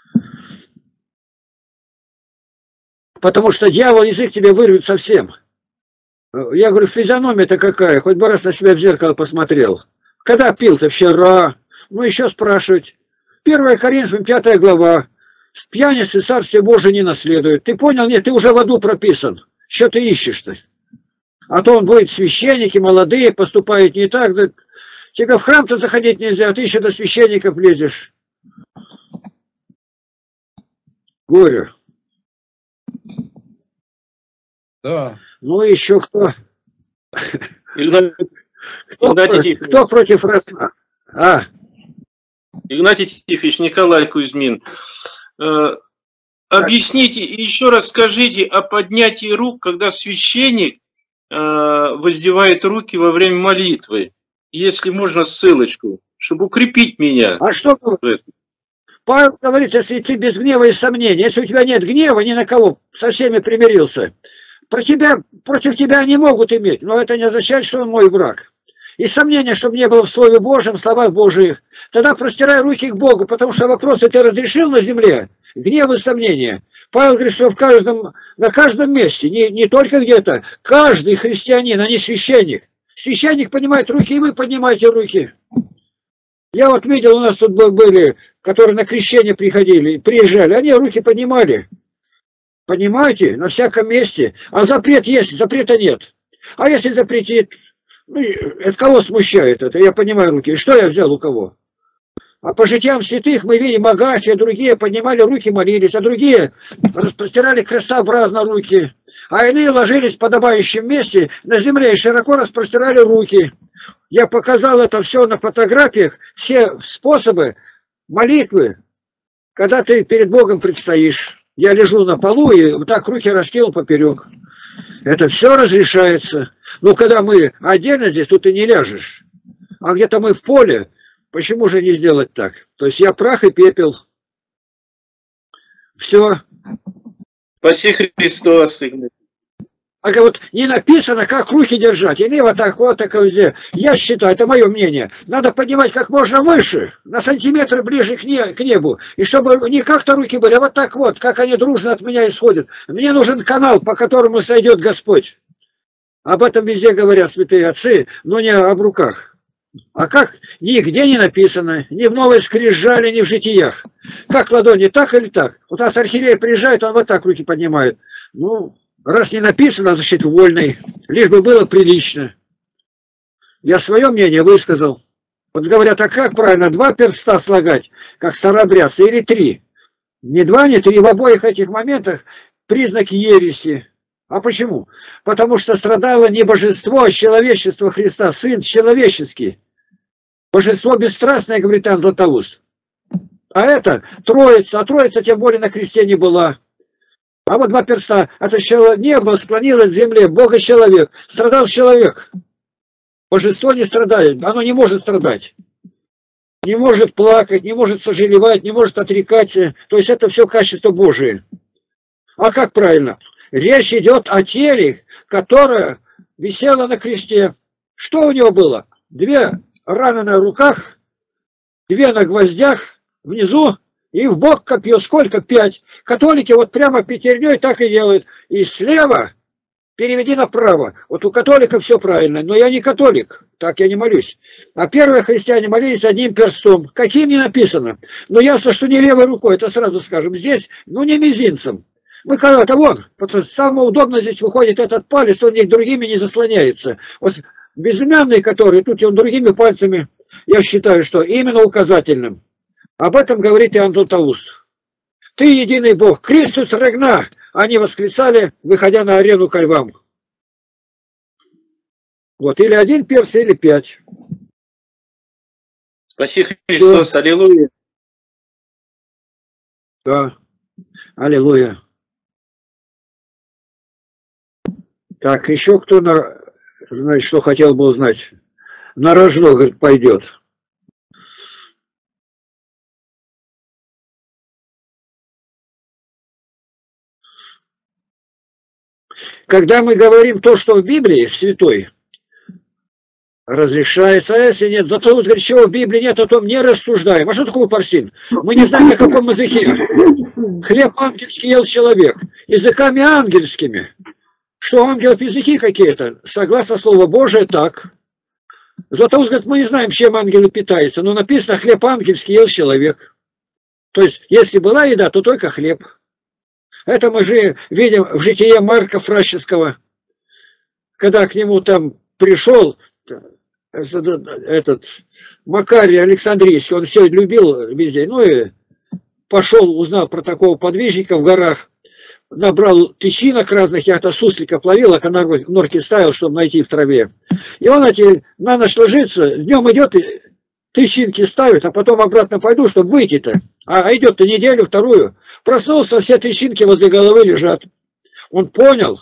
Speaker 2: Потому что дьявол язык тебе вырвет совсем. Я говорю, физиономия-то какая? Хоть бы раз на себя в зеркало посмотрел. Когда пил-то? Вчера. Ну, еще спрашивать. первое Коринфянам, пятая глава. С пьяницы Царствие Божие не наследует. Ты понял? Нет, ты уже в аду прописан. Что ты ищешь-то? А то он будет священники, молодые, поступают не так. Да тебе в храм-то заходить нельзя, а ты еще до священников лезешь. Горе.
Speaker 6: Да.
Speaker 2: Ну и еще кто?
Speaker 8: Игнатий,
Speaker 2: Кто,
Speaker 8: Игнатий
Speaker 2: кто, кто против разма? А,
Speaker 8: Игнатий Тихонович, Николай Кузьмин. Э, объясните и еще раз скажите о поднятии рук, когда священник э, воздевает руки во время молитвы. Если можно, ссылочку, чтобы укрепить меня.
Speaker 2: а что? Павел говорит, если ты без гнева и сомнений, если у тебя нет гнева ни на кого, со всеми примирился, про тебя, против тебя они могут иметь, но это не означает, что он мой враг. И сомнения, чтобы не было в Слове Божьем, в словах Божьих, тогда простирай руки к Богу, потому что вопросы ты разрешил на земле, гнев и сомнения. Павел говорит, что в каждом, на каждом месте, не, не только где-то, каждый христианин, а не священник. Священник поднимает руки, и вы поднимаете руки. Я вот видел, у нас тут были, которые на крещение приходили, приезжали, они руки поднимали. Понимаете? На всяком месте. А запрет есть, запрета нет. А если запретит, ну, это кого смущает это? Я понимаю руки. Что я взял у кого? А по житиям святых мы видим, Агафья, другие поднимали руки, молились, а другие распростирали крестообразно руки. А иные ложились в подобающем месте на земле и широко распростирали руки. Я показал это все на фотографиях, все способы молитвы, когда ты перед Богом предстоишь. Я лежу на полу и вот так руки раскинул поперек. Это все разрешается. Но когда мы отдельно здесь, тут ты не ляжешь. А где-то мы в поле, почему же не сделать так? То есть я прах и пепел. Все.
Speaker 8: Спаси Христос.
Speaker 2: А вот не написано, как руки держать. Или вот так, вот так, везде. Я считаю, это мое мнение. Надо поднимать как можно выше, на сантиметр ближе к, не, к небу. И чтобы не как-то руки были, а вот так вот, как они дружно от меня исходят. Мне нужен канал, по которому сойдет Господь. Об этом везде говорят святые отцы, но не об руках. А как? Нигде не написано, ни в Новой Скрижали, ни в Житиях. Как ладони, так или так? Вот у нас архиерей приезжает, он вот так руки поднимает. Ну... Раз не написано, значит вольный, лишь бы было прилично. Я свое мнение высказал. Вот говорят, а как правильно, два перста слагать, как старообрядцы, или три? Не два, не три, в обоих этих моментах признаки ереси. А почему? Потому что страдало не божество, а человечество Христа, Сын человеческий. Божество бесстрастное, говорит Иоанн Златоуст. А это Троица, а Троица тем более на кресте не была. А вот два перста, это небо склонилось к земле, Бог и человек. Страдал человек. Божество не страдает, оно не может страдать. Не может плакать, не может сожалевать, не может отрекаться. То есть это все качество Божие. А как правильно? Речь идет о теле, которое висело на кресте. Что у него было? Две раны на руках, две на гвоздях внизу. И в бок копье. Сколько? Пять. Католики вот прямо пятерней так и делают. И слева переведи направо. Вот у католиков все правильно. Но я не католик. Так я не молюсь. А первые христиане молились одним перстом. Каким не написано. Но ясно, что не левой рукой, это сразу скажем. Здесь, ну не мизинцем. Мы когда-то вон, потому что самое удобно здесь выходит этот палец, он них другими не заслоняется. Вот безымянный, который тут он другими пальцами, я считаю, что именно указательным. Об этом говорит Иоанн Златоуст. Ты единый Бог, Христос Регна, они восклицали, выходя на арену ко львам. Вот, или один перст, или пять.
Speaker 8: Спаси Христос,
Speaker 2: Все.
Speaker 8: аллилуйя.
Speaker 2: Да, аллилуйя. Так, еще кто, на, значит, что хотел бы узнать? На рожно, говорит, пойдет. Когда мы говорим то, что в Библии, в Святой, разрешается, а если нет, зато вот говорит, чего в Библии нет, о том не рассуждаем. А что такое парсин? Мы не знаем, на каком языке. Хлеб ангельский ел человек. Языками ангельскими. Что ангелов языки какие-то? Согласно Слову Божие, так. Златоуст говорит, мы не знаем, чем ангелы питаются, но написано, хлеб ангельский ел человек. То есть, если была еда, то только хлеб. Это мы же видим в житие Марка Фращевского, когда к нему там пришел этот Макарий Александрийский, он все любил везде, ну и пошел, узнал про такого подвижника в горах, набрал тычинок разных, я-то сусликов ловил, а норки ставил, чтобы найти в траве. И он эти, на ночь ложится, днем идет и тычинки ставит, а потом обратно пойду, чтобы выйти-то. А идет-то неделю, вторую. Проснулся, все тычинки возле головы лежат. Он понял.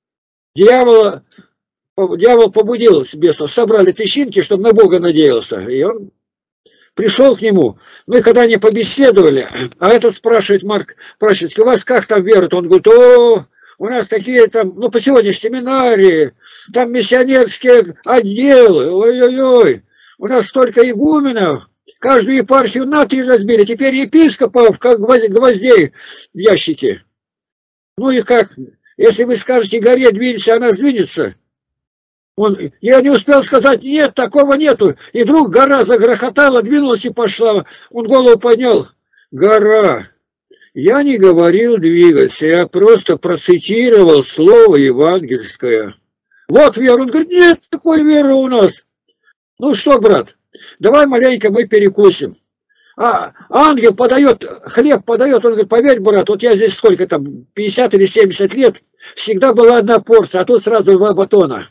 Speaker 2: Дьявола, дьявол побудил бесов, собрали тычинки, чтобы на Бога надеялся. И он пришел к нему. Ну и когда они побеседовали, а этот спрашивает Марк Пращинский, у вас как там веруют? Он говорит, о, у нас такие там, ну по сегодняшней семинарии, там миссионерские отделы, ой-ой-ой, у нас столько игуменов, каждую епархию на три разбили, теперь епископов, как гвоздей в ящике. Ну и как, если вы скажете горе двинься, она сдвинется. Он, я не успел сказать, нет, такого нету. И вдруг гора загрохотала, двинулась и пошла. Он голову поднял. Гора. Я не говорил двигаться, я просто процитировал слово евангельское. Вот вера. Он говорит, нет такой веры у нас. Ну что, брат, давай маленько мы перекусим. А ангел подает, хлеб подает, он говорит, поверь, брат, вот я здесь сколько там, пятьдесят или семьдесят лет, всегда была одна порция, а тут сразу два батона.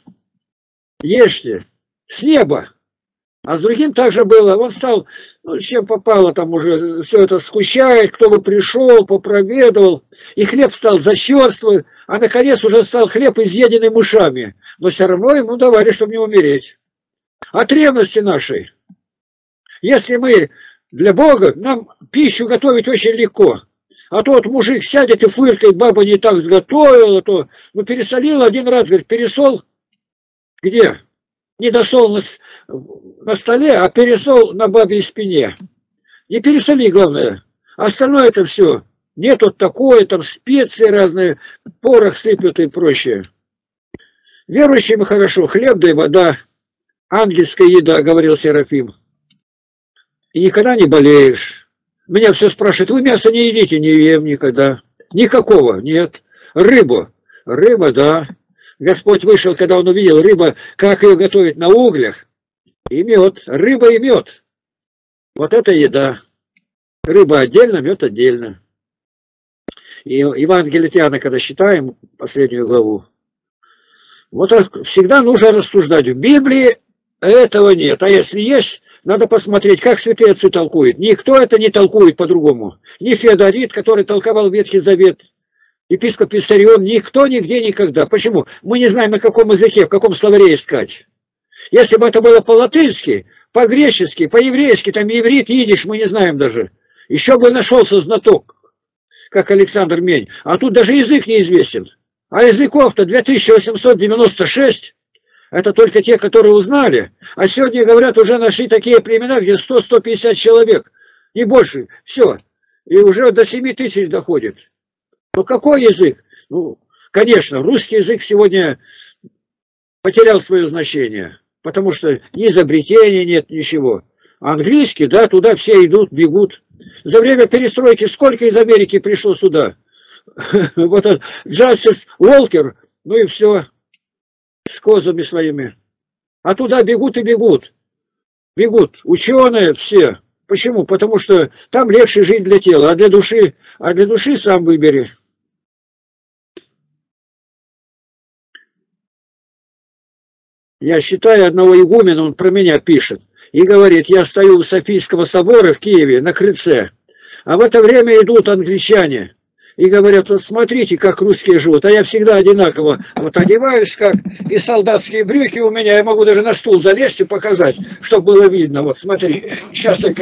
Speaker 2: Ешьте, с неба. А с другим также было, он стал, ну, чем попало, там уже все это скучает, кто бы пришел, попроведовал, и хлеб стал защерствый, а наконец уже стал хлеб изъеденный мышами, но все равно ему давали, чтобы не умереть. От ревности нашей. Если мы для Бога, нам пищу готовить очень легко. А то вот мужик сядет и фыркает, баба не так сготовила, то, ну, пересолил один раз, говорит, пересол. Где? Не досол на, на столе, а пересол на бабьей спине. Не пересоли, главное. Остальное это все. Нет вот такое, там специи разные, порох сыплют и прочее. Верующим хорошо, хлеб да и вода, ангельская еда, говорил Серафим. И никогда не болеешь. Меня все спрашивают, вы мясо не едите? Не ем никогда. Никакого, нет. Рыбу. Рыба, да. Господь вышел, когда он увидел рыбу, как ее готовить на углях. И мед. Рыба и мед. Вот это еда. Рыба отдельно, мед отдельно. И Евангелие от Иоанна, когда считаем последнюю главу, вот всегда нужно рассуждать. В Библии этого нет. А если есть, надо посмотреть, как святые отцы толкуют. Никто это не толкует по-другому. Ни Феодорит, который толковал Ветхий Завет, епископ Виссарион, никто, нигде, никогда. Почему? Мы не знаем, на каком языке, в каком словаре искать. Если бы это было по-латынски, по-гречески, по-еврейски, там иврит, идиш, мы не знаем даже. Еще бы нашелся знаток, как Александр Мень. А тут даже язык неизвестен. А языков-то две тысячи восемьсот девяносто шесть. Это только те, которые узнали. А сегодня, говорят, уже нашли такие племена, где сто — сто пятьдесят человек. Не больше. Все. И уже до семи тысяч доходит. Ну какой язык? Ну, конечно, русский язык сегодня потерял свое значение. потому что ни изобретений нет, ничего. Английский, да, туда все идут, бегут. За время перестройки сколько из Америки пришло сюда? Вот этот Джастис Уолкер, ну и все, с козами своими. А туда бегут и бегут. Бегут ученые все. Почему? Потому что там легче жить для тела, а для души, а для души сам выбери. Я считаю одного игумена, он про меня пишет, и говорит, я стою у Софийского собора в Киеве на крыльце, а в это время идут англичане. И говорят, вот смотрите, как русские живут. А я всегда одинаково вот одеваюсь, как и солдатские брюки у меня. Я могу даже на стул залезть и показать, чтобы было видно. Вот смотри, сейчас только...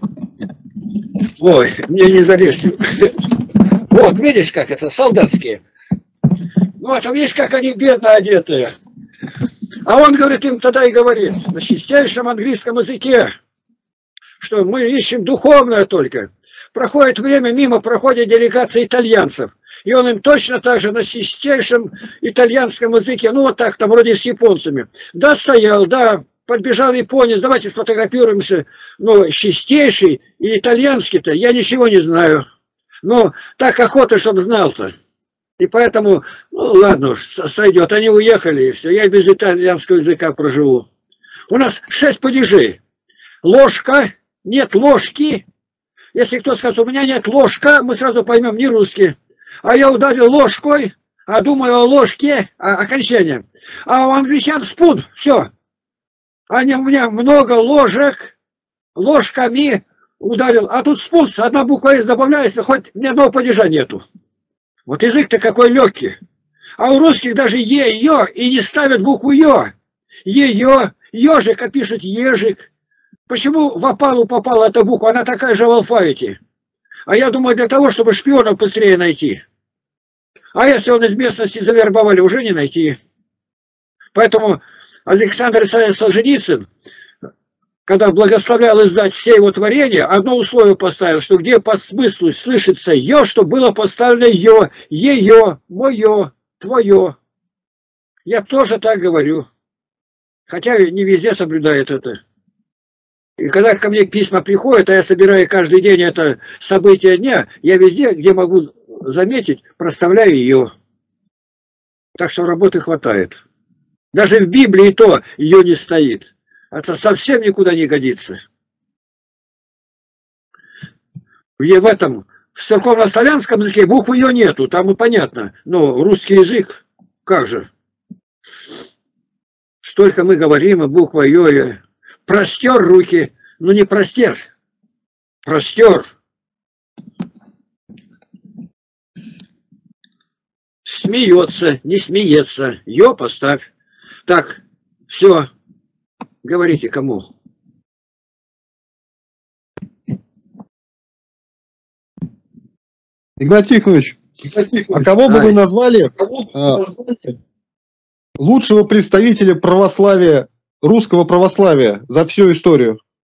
Speaker 2: Ой, мне не залезть. Вот, видишь, как это, солдатские. Ну, это видишь, как они бедно одетые. А он, говорит, им тогда и говорит, на чистейшем английском языке, что мы ищем духовное только. Проходит время, мимо проходит делегация итальянцев. И он им точно так же на чистейшем итальянском языке, ну вот так, там вроде с японцами. Да, стоял, да, подбежал японец, давайте сфотографируемся. Но чистейший и итальянский-то я ничего не знаю. Но так охота, чтобы знал-то. И поэтому, ну ладно уж, сойдет. Они уехали, и все. Я без итальянского языка проживу. У нас шесть падежей. Ложка, нет ложки. Если кто скажет, у меня нет ложка, мы сразу поймем, не русский. А я ударил ложкой, а думаю о ложке, а, окончание. А у англичан спун, все. Они, у меня много ложек, ложками ударил. А тут спун, одна буква «с» добавляется, хоть ни одного падежа нету. Вот язык-то какой легкий. А у русских даже «е», «ё» и не ставят букву «ё». «Е-ё», «ежик», а пишут «ежик». Почему в опалу попала эта буква? Она такая же в алфавите. А я думаю, для того, чтобы шпионов быстрее найти. А если он из местности завербовали, уже не найти. Поэтому Александр Исаевич Солженицын, когда благословлял издать все его творения, одно условие поставил, что где по смыслу слышится «ё», что было поставлено «ё», «е-ё», «моё», «твоё». Я тоже так говорю. Хотя не везде соблюдает это. И когда ко мне письма приходят, а я собираю каждый день это событие дня, я везде, где могу заметить, проставляю ее. Так что работы хватает. Даже в Библии то ее не стоит. Это совсем никуда не годится. В этом, в церковно-славянском языке буквы ее нету, там и понятно. Но русский язык, как же? Столько мы говорим, и буква ее... Простер руки, ну не простер, простер. Смеется, не смеется, ё поставь. Так, все, говорите кому.
Speaker 6: Игнатий Тихонович, а кого бы вы назвали а, лучшего представителя православия, русского православия за всю историю?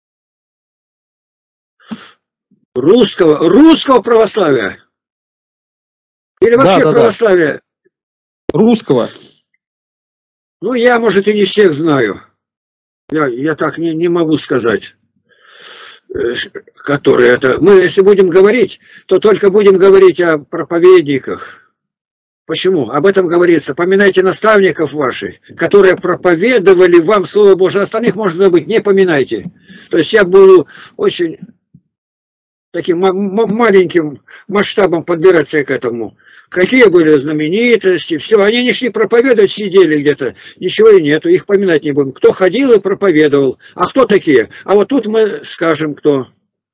Speaker 2: Русского, русского православия? Или вообще да, да, православия?
Speaker 6: Да. Русского.
Speaker 2: Ну, я, может, и не всех знаю. Я, я так не, не могу сказать. Которые это... Мы, если будем говорить, то только будем говорить о проповедниках. Почему? Об этом говорится. Поминайте наставников ваших, которые проповедовали вам Слово Божие. Остальных можно забыть, не поминайте. То есть я буду очень таким маленьким масштабом подбираться к этому. Какие были знаменитости, все. Они не шли проповедовать, сидели где-то. Ничего и нету, их поминать не будем. Кто ходил и проповедовал. А кто такие? А вот тут мы скажем, кто.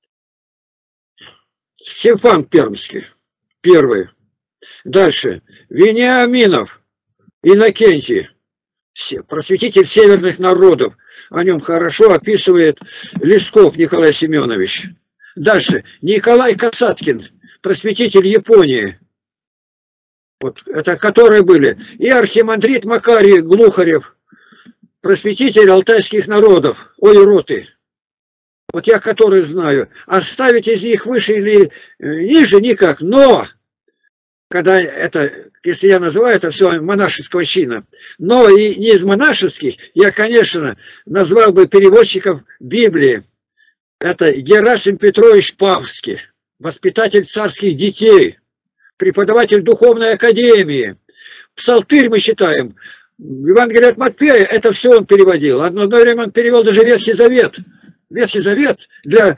Speaker 2: Стефан Пермский. Первый. Дальше. Вениаминов, Иннокентий, просветитель северных народов. О нем хорошо описывает Лесков Николай Семенович. Дальше. Николай Касаткин, просветитель Японии. Вот это которые были. И архимандрит Макарий Глухарев, просветитель алтайских народов, ой, роты. Вот я которые знаю. А ставить из них выше или ниже никак. Но когда это, если я называю это все монашеского чина, но и не из монашеских, я, конечно, назвал бы переводчиков Библии. Это Герасим Петрович Павский, воспитатель царских детей, преподаватель духовной академии. Псалтырь мы читаем. Евангелие от Матфея, это все он переводил. Одно время он перевел даже Ветхий Завет. Ветхий Завет для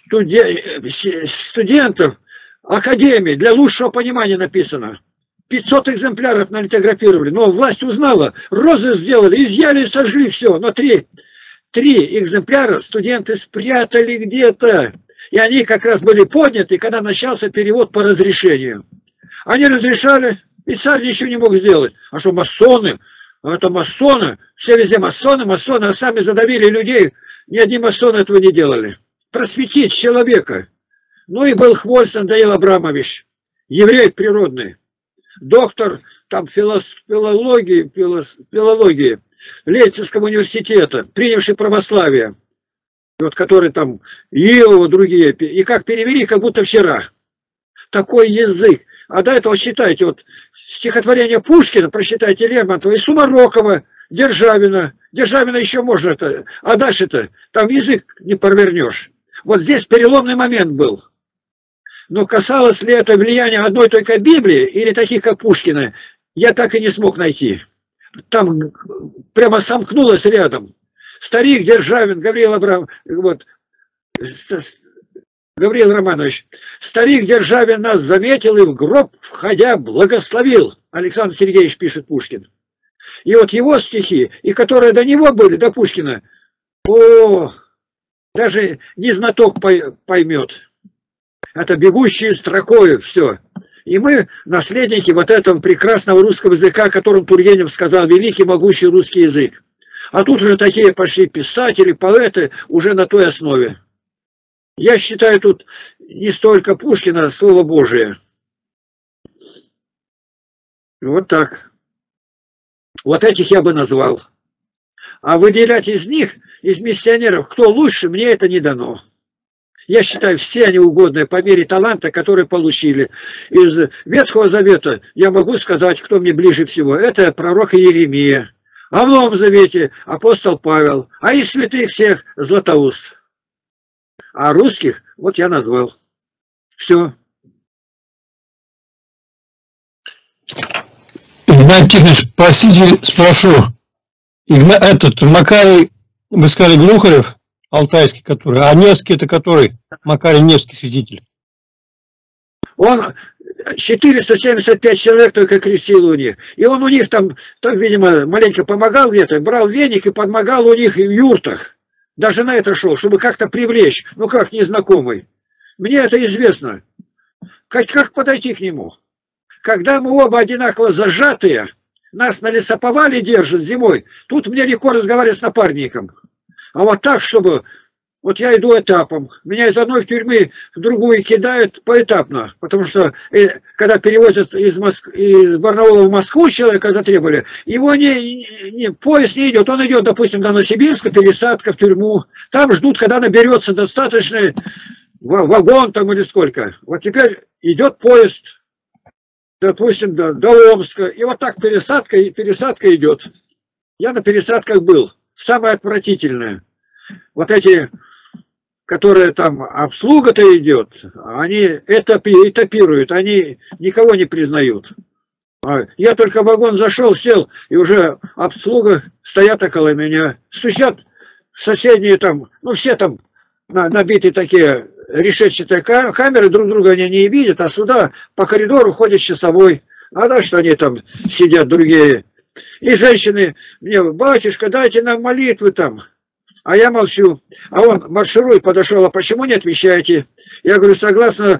Speaker 2: студентов академии, для лучшего понимания написано. пятьсот экземпляров налитографировали. Но власть узнала, розыск сделали, изъяли и сожгли все. Но три, три экземпляра студенты спрятали где-то. И они как раз были подняты, когда начался перевод по разрешению. Они разрешали, и царь ничего не мог сделать. А что, масоны? Это масоны. Все везде масоны, масоны, а сами задавили людей. Ни одни масоны этого не делали. Просветить человека. Ну и был Хвольсон Даниил Абрамович. Еврей природный. Доктор там филологии, филологии Лейпцигского университета, принявший православие. Вот который там Иова, другие. И как перевели, как будто вчера. Такой язык. А до этого читайте, вот стихотворение Пушкина, прочитайте Лермонтова и Сумарокова, Державина. Державина еще можно это, а дальше-то там язык не провернешь. Вот здесь переломный момент был. Но касалось ли это влияния одной только Библии или таких, как Пушкина, я так и не смог найти. Там прямо сомкнулось рядом. Старик Державин, Гавриил Абрам, вот, Гавриил Романович, старик Державин нас заметил и в гроб, входя, благословил. Александр Сергеевич пишет Пушкин. И вот его стихи, и которые до него были, до Пушкина, о, даже не знаток поймет. Это бегущие строкою, все. И мы наследники вот этого прекрасного русского языка, о котором Тургенев сказал, великий, могучий русский язык. А тут уже такие пошли писатели, поэты уже на той основе. Я считаю, тут не столько Пушкина, а Слово Божие. Вот так. Вот этих я бы назвал. А выделять из них, из миссионеров, кто лучше, мне это не дано. Я считаю, все они угодные по мере таланта, который получили. Из Ветхого Завета я могу сказать, кто мне ближе всего. Это пророк Иеремия. А в Новом Завете апостол Павел. А из святых всех Златоуст. А русских вот я назвал. Все.
Speaker 9: Игнат Тихонович, простите, спрошу. Игна... Этот Макарий, вы сказали, Глухарев, алтайский который, а Невский это который? Макарий Невский святитель.
Speaker 2: Он четыреста семьдесят пять человек только крестил у них. И он у них там, там видимо, маленько помогал где-то, брал веник и помогал у них в юртах. Даже на это шел, чтобы как-то привлечь. Ну как незнакомый. Мне это известно. Как, как подойти к нему? Когда мы оба одинаково зажатые, нас на лесоповале держат зимой, тут мне легко разговаривать с напарником. А вот так, чтобы... Вот я иду этапом. Меня из одной тюрьмы в другую кидают поэтапно. Потому что, когда перевозят из, Моск... из Барнаула в Москву человека затребовали, его не, не, поезд не идет. Он идет, допустим, до Новосибирска, пересадка в тюрьму. Там ждут, когда наберется достаточный вагон там или сколько. Вот теперь идет поезд, допустим, до, до Омска. И вот так пересадка, пересадка идет. Я на пересадках был. Самое отвратительное. Вот эти... которые там обслуга-то идет, они этапи, этапируют, они никого не признают. Я только в вагон зашел, сел, и уже обслуга стоят около меня. Стучат соседние там, ну все там набиты такие решетчатые камеры, друг друга они не видят, а сюда по коридору ходит часовой. А дальше они там сидят другие. И женщины мне: батюшка, дайте нам молитвы там. А я молчу. А он марширует, подошел: а почему не отвечаете? Я говорю: согласно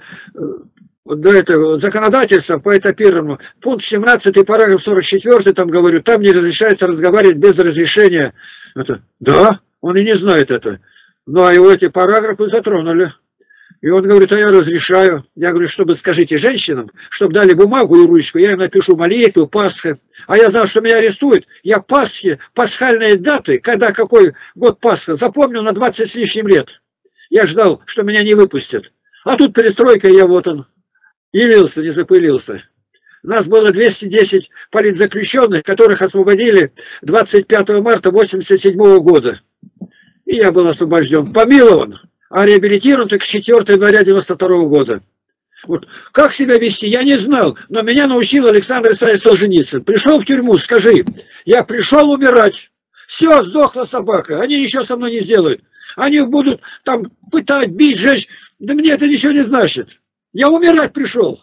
Speaker 2: до этого законодательства по этапированному, пункт семнадцатый, параграф сорок четвёртый, там говорю, там не разрешается разговаривать без разрешения. Это, да, он и не знает это. Ну, а его эти параграфы затронули. И он говорит: а я разрешаю. Я говорю: чтобы скажите женщинам, чтобы дали бумагу и ручку, я им напишу молитву, Пасха. А я знал, что меня арестуют. Я Пасхи, пасхальные даты, когда какой год Пасха, запомнил на двадцать с лишним лет. Я ждал, что меня не выпустят. А тут перестройка, я вот он. Явился, не запылился. нас было двести десять политзаключенных, которых освободили двадцать пятого марта восемьдесят седьмого года. И я был освобожден, помилован, а реабилитирован только четвёртого января девяносто второго года. Вот. Как себя вести, я не знал, но меня научил Александр Исаевич Солженицын. Пришел в тюрьму, скажи, я пришел умирать. Все, сдохла собака, они ничего со мной не сделают. Они будут там пытать, бить, жечь. Да мне это ничего не значит. Я умирать пришел.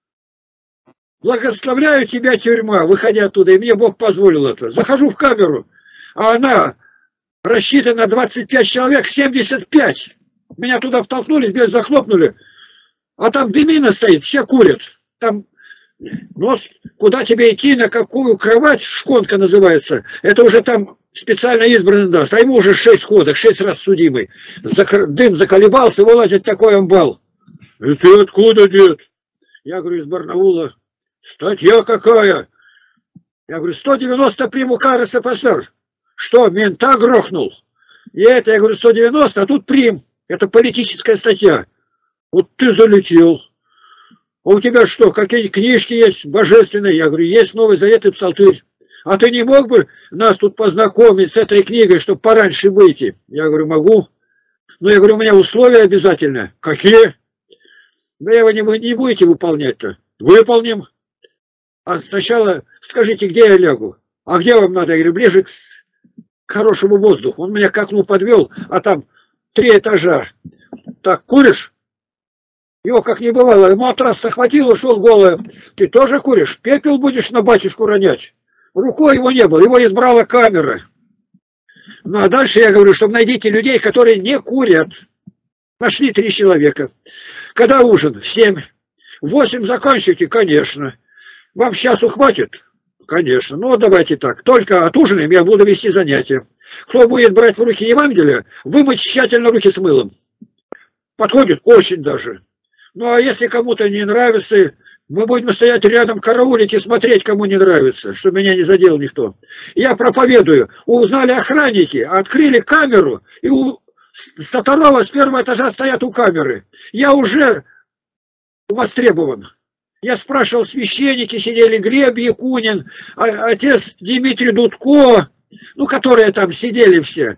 Speaker 2: Благословляю тебя, тюрьма, выходя оттуда, и мне Бог позволил это. Захожу в камеру, а она рассчитана на двадцать пять человек, семьдесят пять. Меня туда втолкнули, дверь захлопнули. А там дымина стоит, все курят. Там, ну, куда тебе идти, на какую кровать, шконка называется, это уже там специально избранный даст. А ему уже шесть ходок, шесть раз судимый. Дым заколебался, вылазит такой амбал. И ты откуда, дед? Я говорю, из Барнаула. Статья какая? Я говорю, сто девяносто приму ка эс эф эс эр. Что, мента грохнул? И это, я говорю, сто девяносто, а тут прим. Это политическая статья. Вот ты залетел. А у тебя что, какие книжки есть божественные? Я говорю, есть Новый Завет и Псалтырь. А ты не мог бы нас тут познакомить с этой книгой, чтобы пораньше выйти? Я говорю, могу. Но я говорю, у меня условия обязательно. Какие? Да я вы не, не будете выполнять-то. Выполним. А сначала скажите, где я лягу? А где вам надо? Я говорю, ближе к, к хорошему воздуху. Он меня к окну подвел, а там три этажа. Так, куришь? Его как не бывало. Матрас захватил, ушел голый. Ты тоже куришь? Пепел будешь на батюшку ронять? Рукой его не было, его избрала камера. Ну а дальше я говорю, чтобы найдите людей, которые не курят. Нашли три человека. Когда ужин? В семь. В восемь заканчивайте? Конечно. Вам сейчас ухватит? Конечно. Ну давайте так. Только отужинаем, я буду вести занятия. Кто будет брать в руки Евангелие, вымыть тщательно руки с мылом. Подходит? Очень даже. Ну а если кому-то не нравится, мы будем стоять рядом, караулить и смотреть, кому не нравится, чтобы меня не задел никто. Я проповедую. Узнали охранники, открыли камеру, и у... со второго, с первого этажа стоят у камеры. Я уже востребован. Я спрашивал, священники сидели, Глеб Якунин, отец Дмитрий Дудко, ну, которые там сидели все.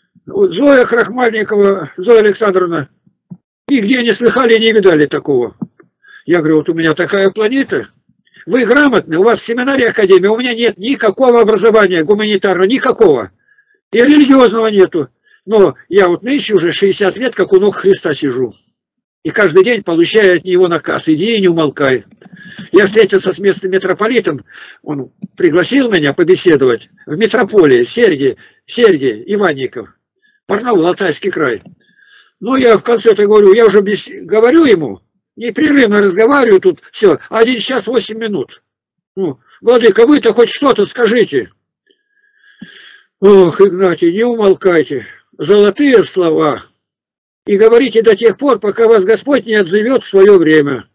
Speaker 2: Зоя Крахмальникова, Зоя Александровна. Нигде не слыхали, не видали такого. Я говорю, вот у меня такая планета. Вы грамотны, у вас в семинаре академии, у меня нет никакого образования гуманитарного, никакого. И религиозного нету. Но я вот нынче уже шестьдесят лет, как у ног Христа сижу. И каждый день получаю от него наказ, иди и не умолкай. Я встретился с местным митрополитом, он пригласил меня побеседовать в метрополии, Сергий, Сергий Иванников, Барнаул, Алтайский край. Ну, я в конце-то говорю, я уже без... говорю ему, непрерывно разговариваю тут, все, один час восемь минут. Ну, владыка, вы-то хоть что-то скажите. Ох, Игнатий, не умолкайте. Золотые слова. И говорите до тех пор, пока вас Господь не отзовет в свое время.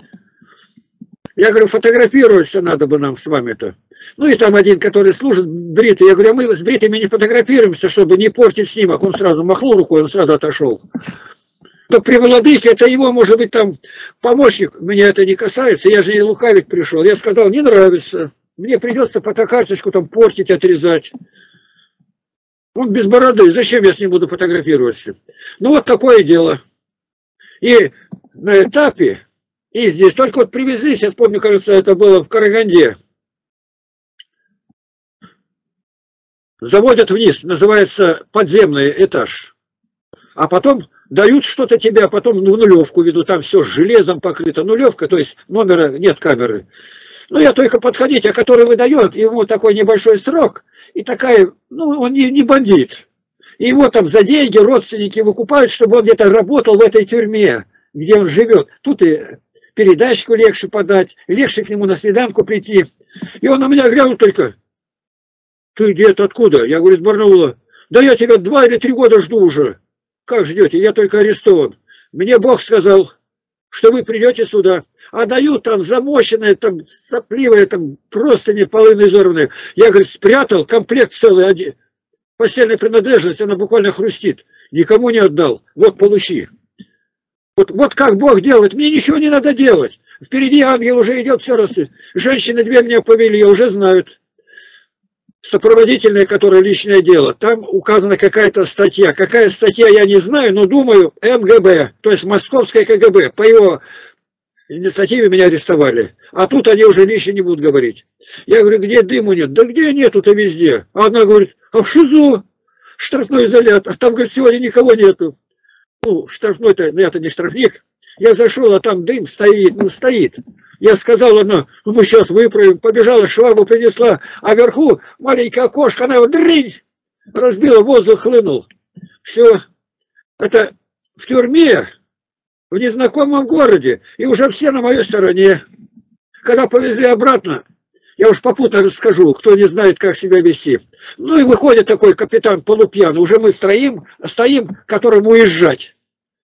Speaker 2: Я говорю, фотографироваться надо бы нам с вами-то. Ну и там один, который служит, бритый. Я говорю, а мы с бритыми не фотографируемся, чтобы не портить снимок. Он сразу махнул рукой, он сразу отошел. Так при владыке, это его, может быть, там помощник. Меня это не касается, я же не лукавить пришел. Я сказал, не нравится. Мне придется фотокарточку там портить, отрезать. Он без бороды, зачем я с ним буду фотографироваться? Ну вот такое дело. И на этапе, и здесь, только вот привезли, сейчас помню, кажется, это было в Караганде. Заводят вниз, называется подземный этаж. А потом дают что-то тебе, а потом ну, нулевку ведут, там все железом покрыто. Нулевка, то есть номера, нет камеры. Ну я только подходить, а который выдает, ему такой небольшой срок, и такая, ну он не, не бандит. И его там за деньги родственники выкупают, чтобы он где-то работал в этой тюрьме, где он живет. Тут и передачку легче подать, легче к нему на свиданку прийти. И он на меня глянул только, ты где-то откуда? Я говорю, из Барнаула. Да я тебя два или три года жду уже. Как ждете? Я только арестован. Мне Бог сказал, что вы придете сюда. А дают там замоченные, там сопливые, там простыни полыны изорванные. Я, говорит, спрятал комплект целый, один. Постельная принадлежность, она буквально хрустит. Никому не отдал. Вот, получи. Вот, вот как Бог делает. Мне ничего не надо делать. Впереди ангел уже идет, все раз. Женщины две меня повели, уже знают. Сопроводительное, которое личное дело. Там указана какая-то статья. Какая статья, я не знаю, но думаю, эм гэ бэ, то есть Московское ка гэ бэ. По его инициативе меня арестовали. А тут они уже лично не будут говорить. Я говорю, где дыму нет? Да где нету-то везде? А она говорит, а в ШИЗО штрафной изолятор. Там, говорит, сегодня никого нету. Ну, штрафной-то, ну, это не штрафник. Я зашел, а там дым стоит, ну, стоит. Я сказал, она, ну, мы сейчас выправим. Побежала, швабру принесла. А вверху маленькое окошко, она его дрынь, разбила, воздух хлынул. Все. Это в тюрьме, в незнакомом городе. И уже все на моей стороне. Когда повезли обратно, я уж попутно расскажу, кто не знает, как себя вести. Ну и выходит такой капитан полупьяный. Уже мы стоим, стоим, которому уезжать.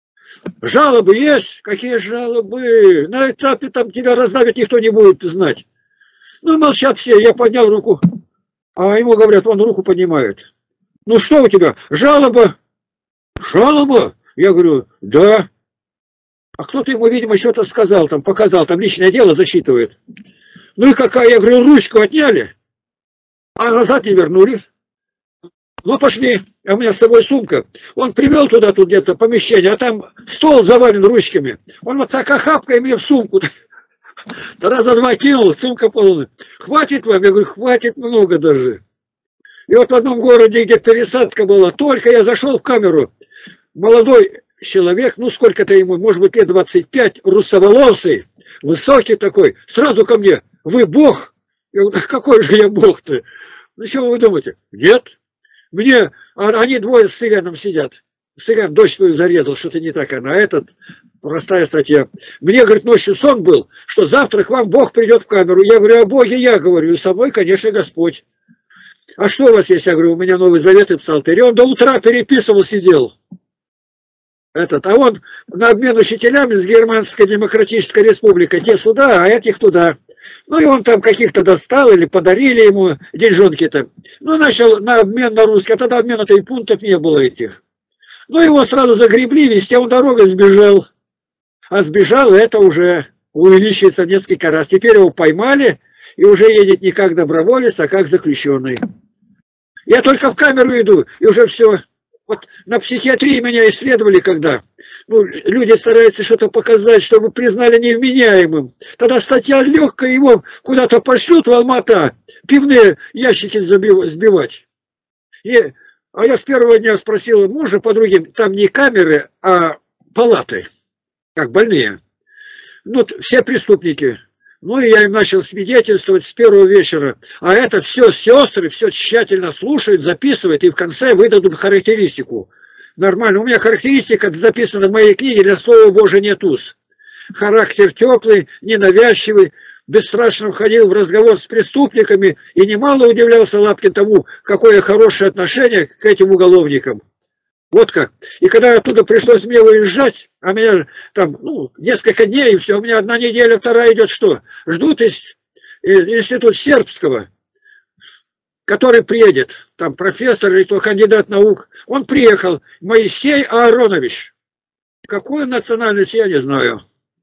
Speaker 2: Жалобы есть? Какие жалобы? На этапе там тебя раздавить никто не будет знать. Ну, молчат все. Я поднял руку. А ему говорят, он руку поднимает. Ну, что у тебя? Жалоба? Жалоба? Я говорю, да. А кто-то ему, видимо, что-то сказал, там, показал, там личное дело засчитывает. Ну и какая? Я говорю, ручку отняли, а назад не вернули. Ну, пошли. А у меня с собой сумка. Он привел туда тут где-то помещение, а там стол завален ручками. Он вот так охапкой мне в сумку. Раза два кинул, сумка полная. Хватит вам? Я говорю, хватит много даже. И вот в одном городе, где пересадка была, только я зашел в камеру, молодой человек, ну сколько-то ему, может быть, лет двадцать пять, русоволосый, высокий такой, сразу ко мне, вы Бог? Я говорю, какой же я Бог-то? Ну что вы думаете? Нет. Мне, они двое с цыганом сидят. Цыган дочь твою зарезал, что-то не так она. А этот, простая статья. Мне, говорит, ночью сон был, что завтра к вам Бог придет в камеру. Я говорю, о Боге я говорю, и со мной, конечно, Господь. А что у вас есть? Я говорю, у меня Новый Завет и Псалтырь. Он до утра переписывал, сидел. Этот, а он на обмен учителями с Германской Демократической Республикой. Те сюда, а этих туда. Ну и он там каких-то достал или подарили ему деньжонки-то. Ну начал на обмен на русский, а тогда обмена-то и пунктов не было этих. Ну его сразу загребли, везде он дорогой сбежал. А сбежал, это уже увеличивается в несколько раз. Теперь его поймали и уже едет не как доброволец, а как заключенный. Я только в камеру иду, и уже все. Вот на психиатрии меня исследовали когда. Ну, люди стараются что-то показать, чтобы признали невменяемым. Тогда статья легкая, его куда-то пошлют в Алма-Ата, пивные ящики сбивать. И, а я с первого дня спросил мужа, подруги, там не камеры, а палаты, как больные. Ну, все преступники. Ну, и я им начал свидетельствовать с первого вечера. А это все сестры, все тщательно слушают, записывают, и в конце выдадут характеристику. Нормально. У меня характеристика записана в моей книге «Для слова Божия нет уз». Характер теплый, ненавязчивый, бесстрашно входил в разговор с преступниками, и немало удивлялся Лапкин тому, какое хорошее отношение к этим уголовникам. Вот как. И когда оттуда пришлось мне уезжать, а меня там, ну, несколько дней, и все, у меня одна неделя, вторая идет что? Ждут из, из института сербского, который приедет, там профессор или то кандидат наук. Он приехал, Моисей Ааронович. Какую национальность, я не знаю.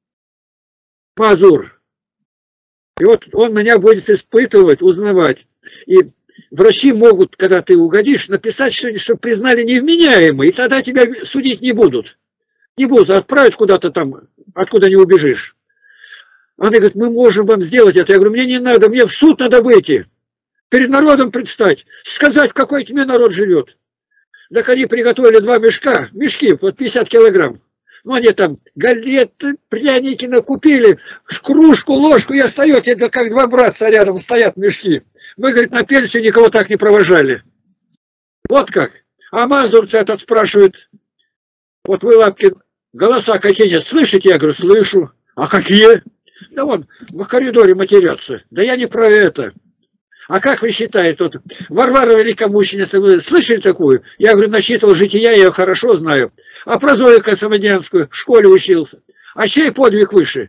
Speaker 2: Мазур. И вот он меня будет испытывать, узнавать. И врачи могут, когда ты угодишь, написать что-нибудь, чтобы признали невменяемый, и тогда тебя судить не будут. Не будут, отправить куда-то там, откуда не убежишь. Она говорит, мы можем вам сделать это. Я говорю, мне не надо, мне в суд надо выйти. Перед народом предстать, сказать, в какой тьме народ живет. Так они приготовили два мешка, мешки, вот пятьдесят килограмм. Ну, они там галеты, пряники накупили, кружку, ложку, и остается, это как два братца рядом стоят мешки. Мы, говорит, на пенсию никого так не провожали. Вот как. А Мазур этот спрашивает, вот вы, Лапкин, голоса какие нет, слышите? Я говорю, слышу. А какие? Да вон, в коридоре матерятся. Да я не про это. А как вы считаете, тут Варвара Великомученица, вы слышали такую? Я говорю, насчитывал жития, я ее хорошо знаю. А про Зою Космодемскую в школе учился. А чей подвиг выше?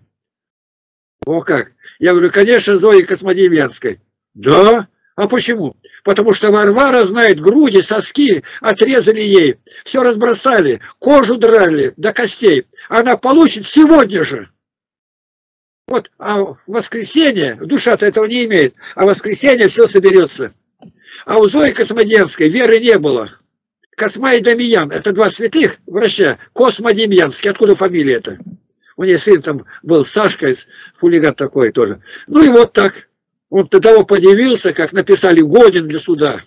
Speaker 2: О как. Я говорю, конечно, Зои Космодемьянской. Да? А почему? Потому что Варвара знает, груди, соски отрезали ей. Все разбросали, кожу драли до костей. Она получит сегодня же. Вот, а в воскресенье, душа-то этого не имеет, а в воскресенье все соберется. А у Зои Космодемской веры не было. Косма и Дамиян, это два святых врача, Космодемьянский, откуда фамилия это? У нее сын там был, Сашка, хулиган такой тоже. Ну и вот так. Он до того подивился, как написали годен для суда.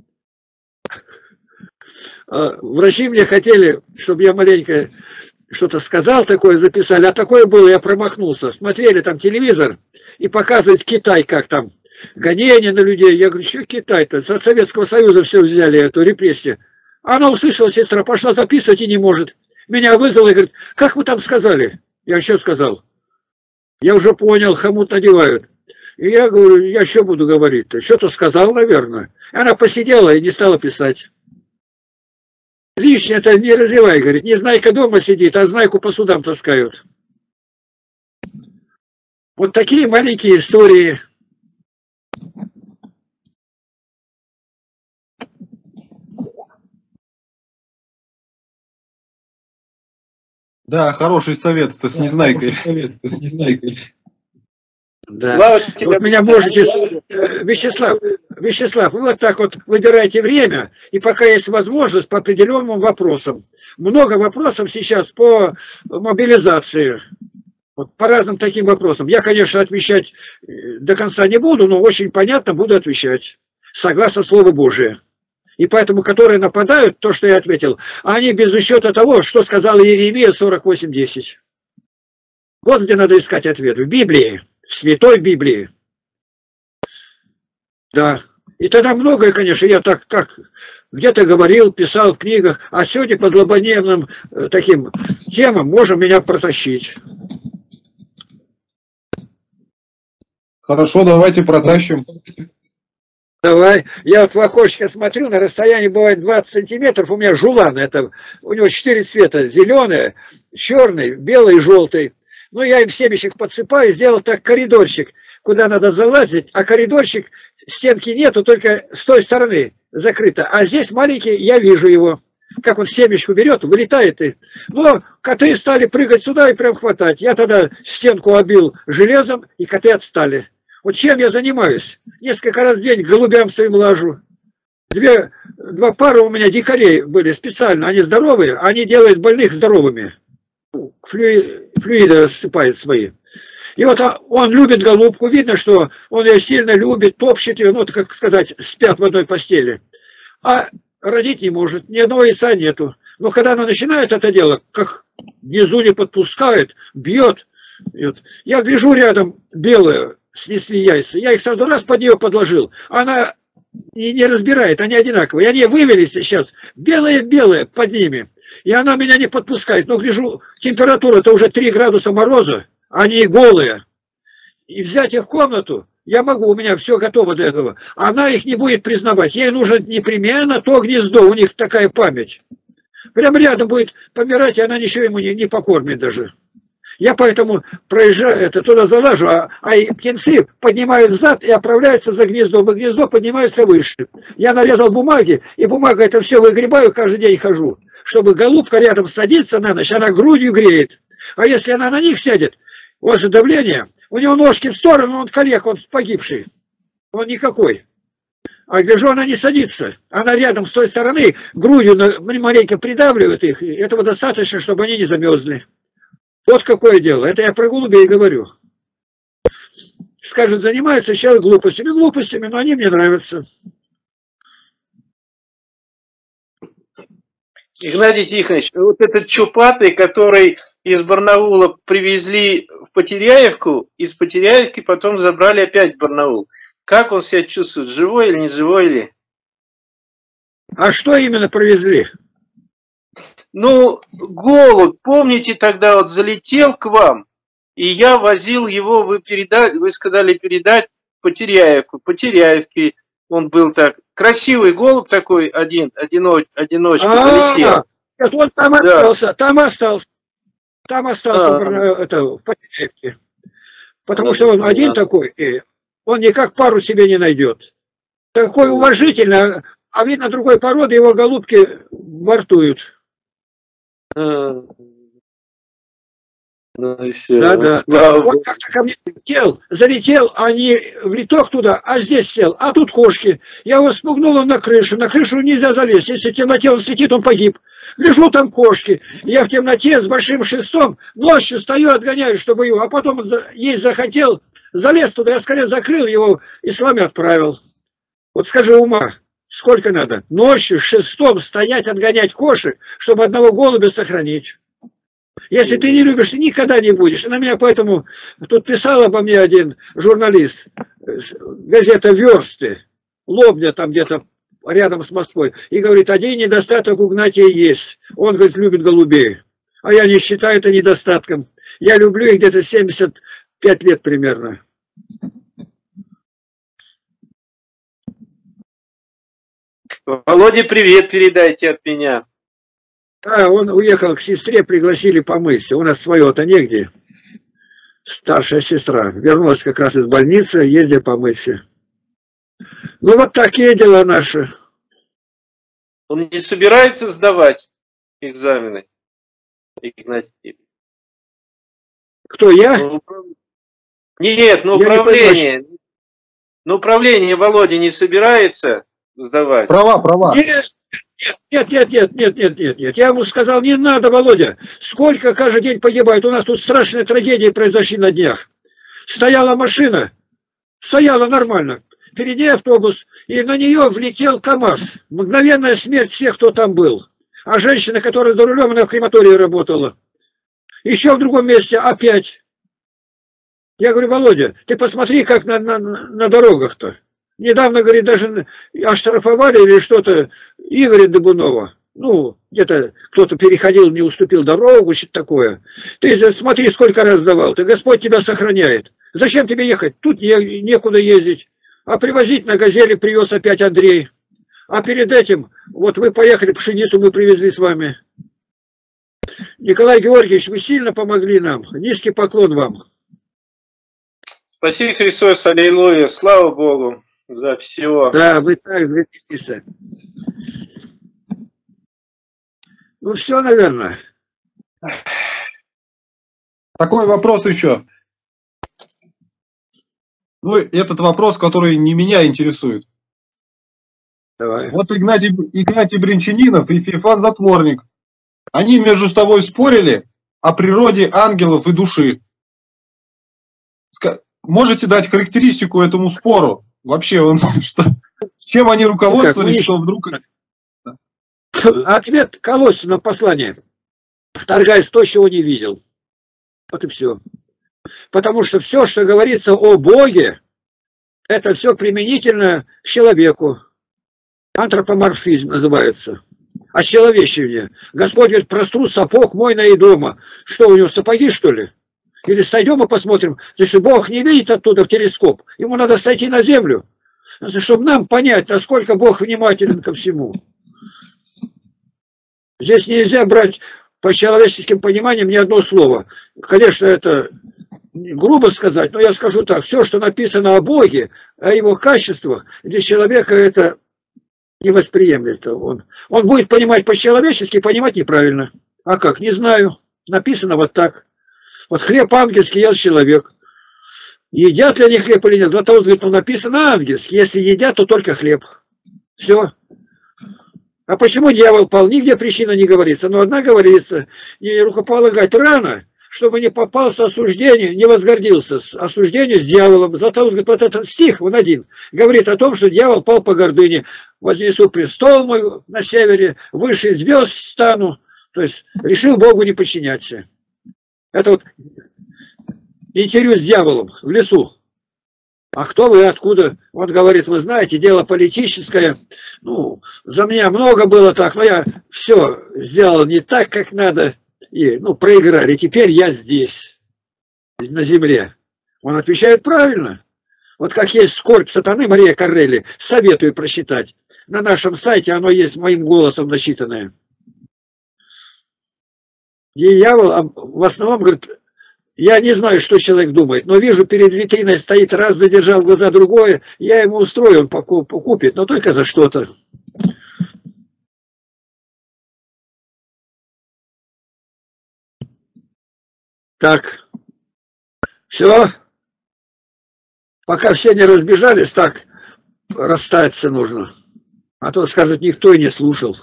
Speaker 2: Врачи мне хотели, чтобы я маленько что-то сказал такое, записали, а такое было, я промахнулся. Смотрели там телевизор и показывают Китай, как там гонения на людей. Я говорю, что Китай-то? От Советского Союза все взяли, эту репрессию. Она услышала, сестра, пошла записывать и не может. Меня вызвала и говорит, как вы там сказали? Я что сказал? Я уже понял, хомут надевают. И я говорю, я что буду говорить-то? Что-то сказал, наверное. И она посидела и не стала писать. Лишнее-то не развивай, говорит. Не знайка дома сидит, а знайку по судам таскают. Вот такие маленькие истории.
Speaker 6: Да, хороший совет-то с незнайкой. Совет-то с незнайкой.
Speaker 2: Да. Вот меня можете, Вячеслав, Вячеслав, вы вот так вот выбираете время, и пока есть возможность по определенным вопросам. Много вопросов сейчас по мобилизации, вот по разным таким вопросам. Я, конечно, отвечать до конца не буду, но очень понятно буду отвечать, согласно Слову Божию. И поэтому, которые нападают, то, что я ответил, они без учета того, что сказал Иеремия сорок восемь десять. Вот где надо искать ответ, в Библии. В Святой Библии. Да. И тогда многое, конечно, я так как где-то говорил, писал в книгах, а сегодня по злободневным э, таким темам можем меня протащить.
Speaker 6: Хорошо, давайте протащим.
Speaker 2: Давай. Я вот в окошко смотрю, на расстоянии бывает двадцать сантиметров, у меня жулан, это, у него четыре цвета, зеленый, черный, белый и желтый. Ну, я им семечек подсыпаю, сделал так коридорчик, куда надо залазить, а коридорчик, стенки нету, только с той стороны закрыто. А здесь маленький, я вижу его. Как он семечку берет, вылетает. И... Ну, коты стали прыгать сюда и прям хватать. Я тогда стенку обил железом, и коты отстали. Вот чем я занимаюсь? Несколько раз в день к голубям своим лажу. Две, два пары у меня дикарей были специально, они здоровые, они делают больных здоровыми. Флюи, флюиды рассыпают свои. И вот он любит голубку, видно, что он ее сильно любит, топчет ее, ну, как сказать, спят в одной постели. А родить не может, ни одного яйца нету. Но когда она начинает это дело, как внизу не подпускает, бьет. Я гляжу рядом, белые снесли яйца, я их сразу раз под нее подложил. Она не, не разбирает, они одинаковые. Они вывелись сейчас, белые-белые под ними. И она меня не подпускает. Но гляжу, температура-то уже три градуса мороза, они голые. И взять их в комнату я могу, у меня все готово для этого. Она их не будет признавать. Ей нужно непременно то гнездо, у них такая память. Прям рядом будет помирать, и она ничего ему не, не покормит даже. Я поэтому проезжаю, это туда залажу, а, а и птенцы поднимают зад и отправляются за гнездо. И гнездо поднимаются выше. Я нарезал бумаги, и бумага это все выгребаю, каждый день хожу. Чтобы голубка рядом садится на ночь, она грудью греет. А если она на них сядет, вот же давление, у него ножки в сторону, он коллег, он погибший. Он никакой. А гляжу, она не садится. Она рядом с той стороны, грудью маленько придавливает их. И этого достаточно, чтобы они не замерзли. Вот какое дело. Это я про голубей говорю. Скажут, занимается человек глупостями. Глупостями, но они мне нравятся.
Speaker 8: Игнатий Тихонович, вот этот Чупатый, который из Барнаула привезли в Потеряевку, из Потеряевки потом забрали опять в Барнаул. Как он себя чувствует, живой или не живой ли?
Speaker 2: А что именно привезли?
Speaker 8: Ну, голубь, помните, тогда вот залетел к вам, и я возил его, вы, передали, вы сказали передать Потеряевку, Потеряевке. Он был так, красивый голубь такой, один, одиноч, одиночка, а, залетел.
Speaker 2: Нет, он там да. остался, там остался, там остался а, это, в Потеряевке. Потому что он один такой, и он никак пару себе не найдет. Такой уважительный, а видно другой породы, его голубки бортуют.
Speaker 8: Ну и все.
Speaker 2: Да, да.
Speaker 8: Слава
Speaker 2: Он
Speaker 8: Богу.
Speaker 2: как-то ко мне залетел, залетел, а не в литок туда, а здесь сел. А тут кошки. Я его спугнул, он на крышу. На крышу нельзя залезть. Если в темноте он слетит, он погиб. Лежу там кошки. Я в темноте с большим шестом ночью стою, отгоняю, чтобы его. А потом он за- есть захотел, залез туда. Я скорее закрыл его и с вами отправил. Вот скажи, ума, сколько надо? Ночью с шестом стоять, отгонять кошек, чтобы одного голубя сохранить. Если ты не любишь, ты никогда не будешь. И на меня поэтому тут писал обо мне один журналист, э, газета «Версты», Лобня там где-то рядом с Москвой, и говорит, один недостаток у Гнатия есть. Он, говорит, любит голубей. А я не считаю это недостатком. Я люблю их где-то семьдесят пять лет примерно.
Speaker 8: Володе привет передайте от меня.
Speaker 2: Да, он уехал к сестре, пригласили помыться. У нас свое-то негде. Старшая сестра. Вернулась как раз из больницы, ездил помыться. Ну вот такие дела наши.
Speaker 8: Он не собирается сдавать экзамены, Игнатий?
Speaker 2: Кто, я?
Speaker 8: Ну, нет, но
Speaker 2: Я не
Speaker 8: управление. Но управление Володя не собирается сдавать.
Speaker 6: Права, права.
Speaker 2: Нет, нет, нет, нет, нет, нет, нет, нет. Я ему сказал, не надо, Володя. Сколько каждый день погибает? У нас тут страшные трагедии произошли на днях. Стояла машина, стояла нормально. Перед ней автобус, и на нее влетел КамАЗ. Мгновенная смерть всех, кто там был. А женщина, которая за рулем, она в крематории работала. Еще в другом месте опять. Я говорю, Володя, ты посмотри, как на, на, на дорогах-то. Недавно, говорит, даже оштрафовали или что-то Игоря Дыбунова. Ну, где-то кто-то переходил, не уступил дорогу, что-то такое. Ты смотри, сколько раз давал. Ты, Господь тебя сохраняет. Зачем тебе ехать? Тут не, некуда ездить. А привозить на «Газели» привез опять Андрей. А перед этим, вот вы поехали, пшеницу мы привезли с вами. Николай Георгиевич, вы сильно помогли нам. Низкий поклон вам.
Speaker 8: Спаси Христос, аллилуйя, слава Богу за все.
Speaker 2: Да, вы так, вы такие. Ну все, наверное.
Speaker 6: Такой вопрос еще. Ну, этот вопрос, который не меня интересует.
Speaker 2: Давай.
Speaker 6: Вот Игнатий, Игнатий Бринчанинов и Феофан Затворник. Они между собой спорили о природе ангелов и души. Ска- Можете дать характеристику этому спору? Вообще, он, что, чем они руководствовались, что вдруг...
Speaker 2: Ответ Колосина послание. Вторгаясь в то, чего не видел. Вот и все. Потому что все, что говорится о Боге, это все применительно к человеку. Антропоморфизм называется. Очеловечивание. Господь говорит, простру сапог мой на дома. Что, у него сапоги, что ли? Или сойдем и посмотрим. Потому что Бог не видит оттуда в телескоп. Ему надо сойти на землю. Чтобы нам понять, насколько Бог внимателен ко всему. Здесь нельзя брать по человеческим пониманиям ни одно слово. Конечно, это грубо сказать, но я скажу так. Все, что написано о Боге, о его качествах, для человека это не восприемлет. Он, он будет понимать по-человечески, понимать неправильно. А как? Не знаю. Написано вот так. Вот хлеб ангельский ел человек. Едят ли они хлеб или нет? Златоуст говорит, ну написано ангельский. Если едят, то только хлеб. Все. А почему дьявол пал? Нигде причина не говорится. Но одна говорится, не рукополагать рано, чтобы не попался осуждение, не возгордился с осуждением с дьяволом. Златоуст говорит, вот этот стих, он один, говорит о том, что дьявол пал по гордыне. Вознесу престол мой на севере, выше звезд стану. То есть решил Богу не подчиняться. Это вот интервью с дьяволом в лесу. А кто вы, откуда? Он говорит, вы знаете, дело политическое. Ну, за меня много было так, но я все сделал не так, как надо. И, ну, проиграли. Теперь я здесь, на земле. Он отвечает правильно. Вот как есть «Скорбь сатаны» Мария Корнелия, советую прочитать. На нашем сайте оно есть моим голосом насчитанное. Дьявол в основном говорит, я не знаю, что человек думает, но вижу, перед витриной стоит, раз задержал глаза другое, я ему устрою, он покупит, но только за что-то. Так, все. Пока все не разбежались, так расстаться нужно. А то скажет, никто и не слушал.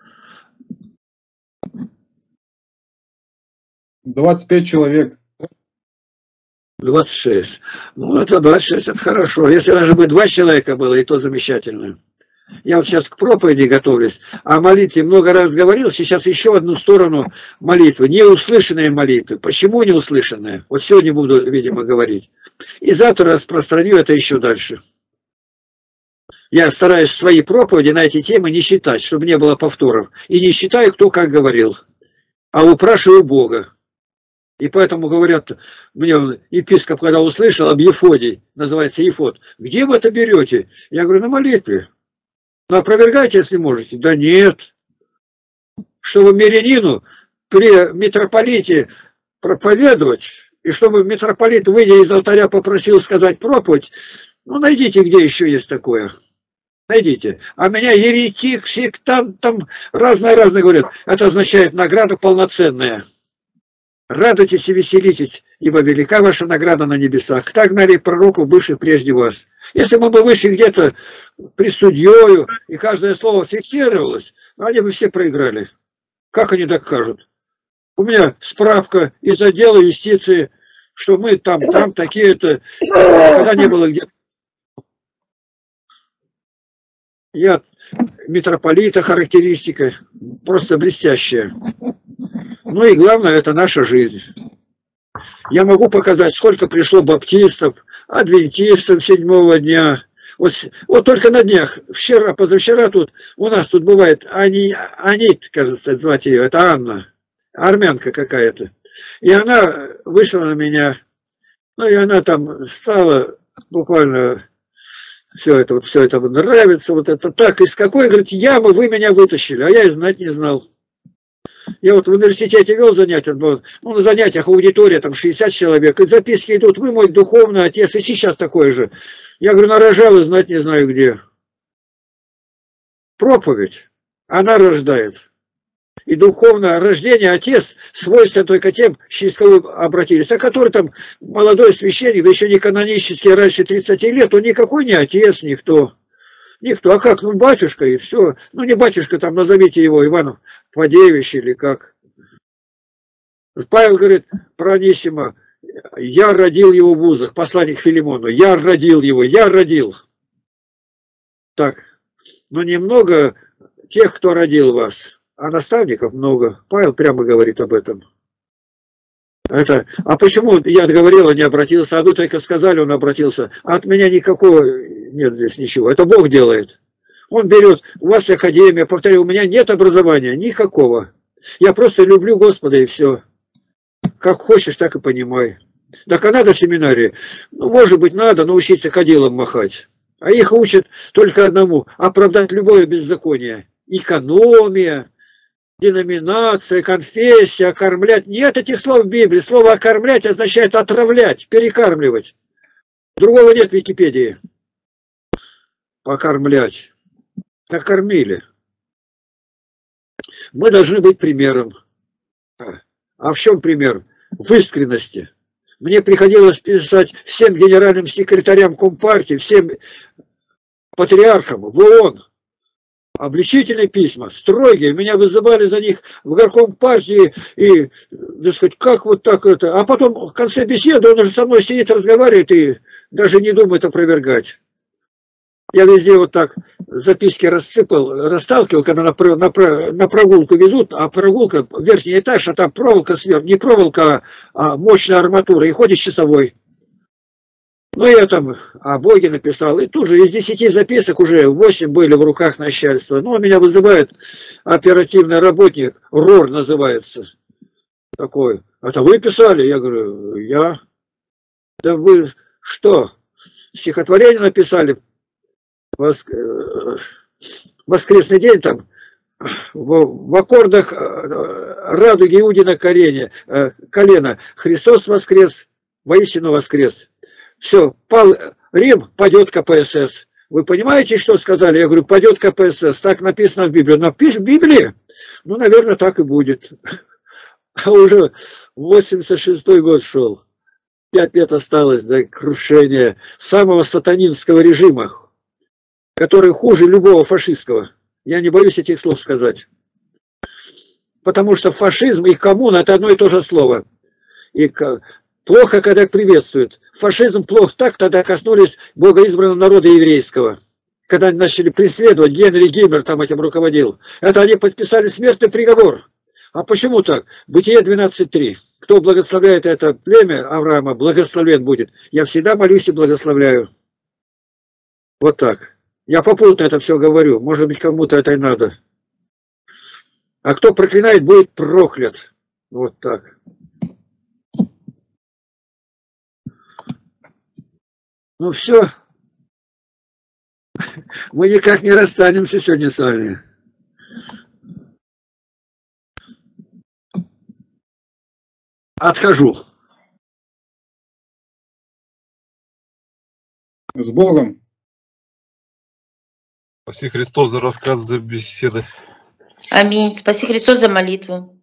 Speaker 6: двадцать пять человек.
Speaker 2: двадцать шесть. Ну, это двадцать шесть, это хорошо. Если даже бы два человека было, и то замечательно. Я вот сейчас к проповеди готовлюсь. О молитве много раз говорил. Сейчас еще одну сторону молитвы. Неуслышанные молитвы. Почему неуслышанные? Вот сегодня буду, видимо, говорить. И завтра распространю это еще дальше. Я стараюсь свои проповеди на эти темы не считать, чтобы не было повторов. И не считаю, кто как говорил. А упрашиваю Бога. И поэтому говорят, мне епископ, когда услышал об Ефоде, называется Ефод, где вы это берете? Я говорю, на молитве. Ну, опровергайте, если можете. Да нет. Чтобы мирянину при митрополите проповедовать, и чтобы митрополит, выйдя из алтаря, попросил сказать проповедь, ну, найдите, где еще есть такое. Найдите. А меня еретик, сектант, там разное-разное говорят. Это означает награда полноценная. Радуйтесь и веселитесь, ибо велика ваша награда на небесах. Так гнали пророков, бывших прежде вас. Если мы бы вышли где-то присудьёю, и каждое слово фиксировалось, они бы все проиграли. Как они докажут? У меня справка из отдела юстиции, что мы там, там, такие-то, когда не было где-то. Я митрополита, характеристика, просто блестящая. Ну и главное, это наша жизнь. Я могу показать, сколько пришло баптистов, адвентистов седьмого дня. Вот, вот только на днях, вчера, позавчера тут, у нас тут бывает, они, Анит, кажется, звать ее, это Анна, армянка какая-то. И она вышла на меня, ну и она там стала буквально, все это, все это нравится, вот это так, из какой, говорит, ямы вы меня вытащили, а я и знать не знал. Я вот в университете вел занятия, ну, на занятиях аудитория, там шестьдесят человек, и записки идут, вы мой духовный отец, и сейчас такой же. Я говорю, нарожал и знать не знаю где. Проповедь, она рождает. И духовное рождение, отец, свойственно только тем, через кого вы обратились. А который там молодой священник, да еще не канонический, раньше тридцати лет, он никакой не отец, никто. Никто. А как? Ну, батюшка и все. Ну, не батюшка, там назовите его Иван Фадеевич или как. Павел говорит про Анисима, я родил его в вузах, посланник Филимону, я родил его, я родил. Так, но немного тех, кто родил вас, а наставников много. Павел прямо говорит об этом. Это, а почему я отговорил, а не обратился? А вы только сказали, он обратился. А от меня никакого нет здесь ничего. Это Бог делает. Он берет, у вас академия, повторю, у меня нет образования, никакого. Я просто люблю Господа и все. Как хочешь, так и понимай. Так а надо семинарии? Ну, может быть, надо научиться кадилом махать. А их учат только одному. Оправдать любое беззаконие. Экономия, деноминация, конфессия, окормлять. Нет этих слов в Библии. Слово окормлять означает отравлять, перекармливать. Другого нет в Википедии. Покормлять. Накормили. Мы должны быть примером. А в чем пример? В искренности. Мне приходилось писать всем генеральным секретарям Компартии, всем патриархам в ООН обличительные письма, строгие. Меня вызывали за них в горком партии и, так сказать, как вот так это. А потом в конце беседы он уже со мной сидит, разговаривает и даже не думает опровергать. Я везде вот так записки рассыпал, расталкивал, когда на, на, на прогулку везут, а прогулка, верхний этаж, а там проволока сверху, не проволока, а мощная арматура, и ходит часовой. Ну, я там о Боге написал, и тут же из десяти записок уже восемь были в руках начальства. Ну, меня вызывает оперативный работник, РОР называется, такой. Это вы писали? Я говорю, я. Да вы что, стихотворение написали? Воскресный день там в, в аккордах радуги Иудина колена, колено. Христос воскрес, воистину воскрес. Все, пал Рим, падет КПСС. Вы понимаете, что сказали? Я говорю, падет КПСС. Так написано в Библии. Но в Библии, ну, наверное, так и будет. А уже восемьдесят шестой год шел. Пять лет осталось до крушения самого сатанинского режима, который хуже любого фашистского. Я не боюсь этих слов сказать. Потому что фашизм и коммуна – это одно и то же слово. И плохо, когда их приветствуют. Фашизм плохо так, тогда коснулись богоизбранного народа еврейского. Когда они начали преследовать, Генри Гиммлер там этим руководил. Это они подписали смертный приговор. А почему так? Бытие двенадцать три. Кто благословляет это племя Авраама, благословен будет. Я всегда молюсь и благословляю. Вот так. Я попутно это все говорю. Может быть, кому-то это и надо. А кто проклинает, будет проклят. Вот так. Ну все. Мы никак не расстанемся сегодня с вами. Отхожу.
Speaker 6: С Богом.
Speaker 1: Спаси Христос за рассказ, за беседы.
Speaker 10: Аминь. Спаси Христос за молитву.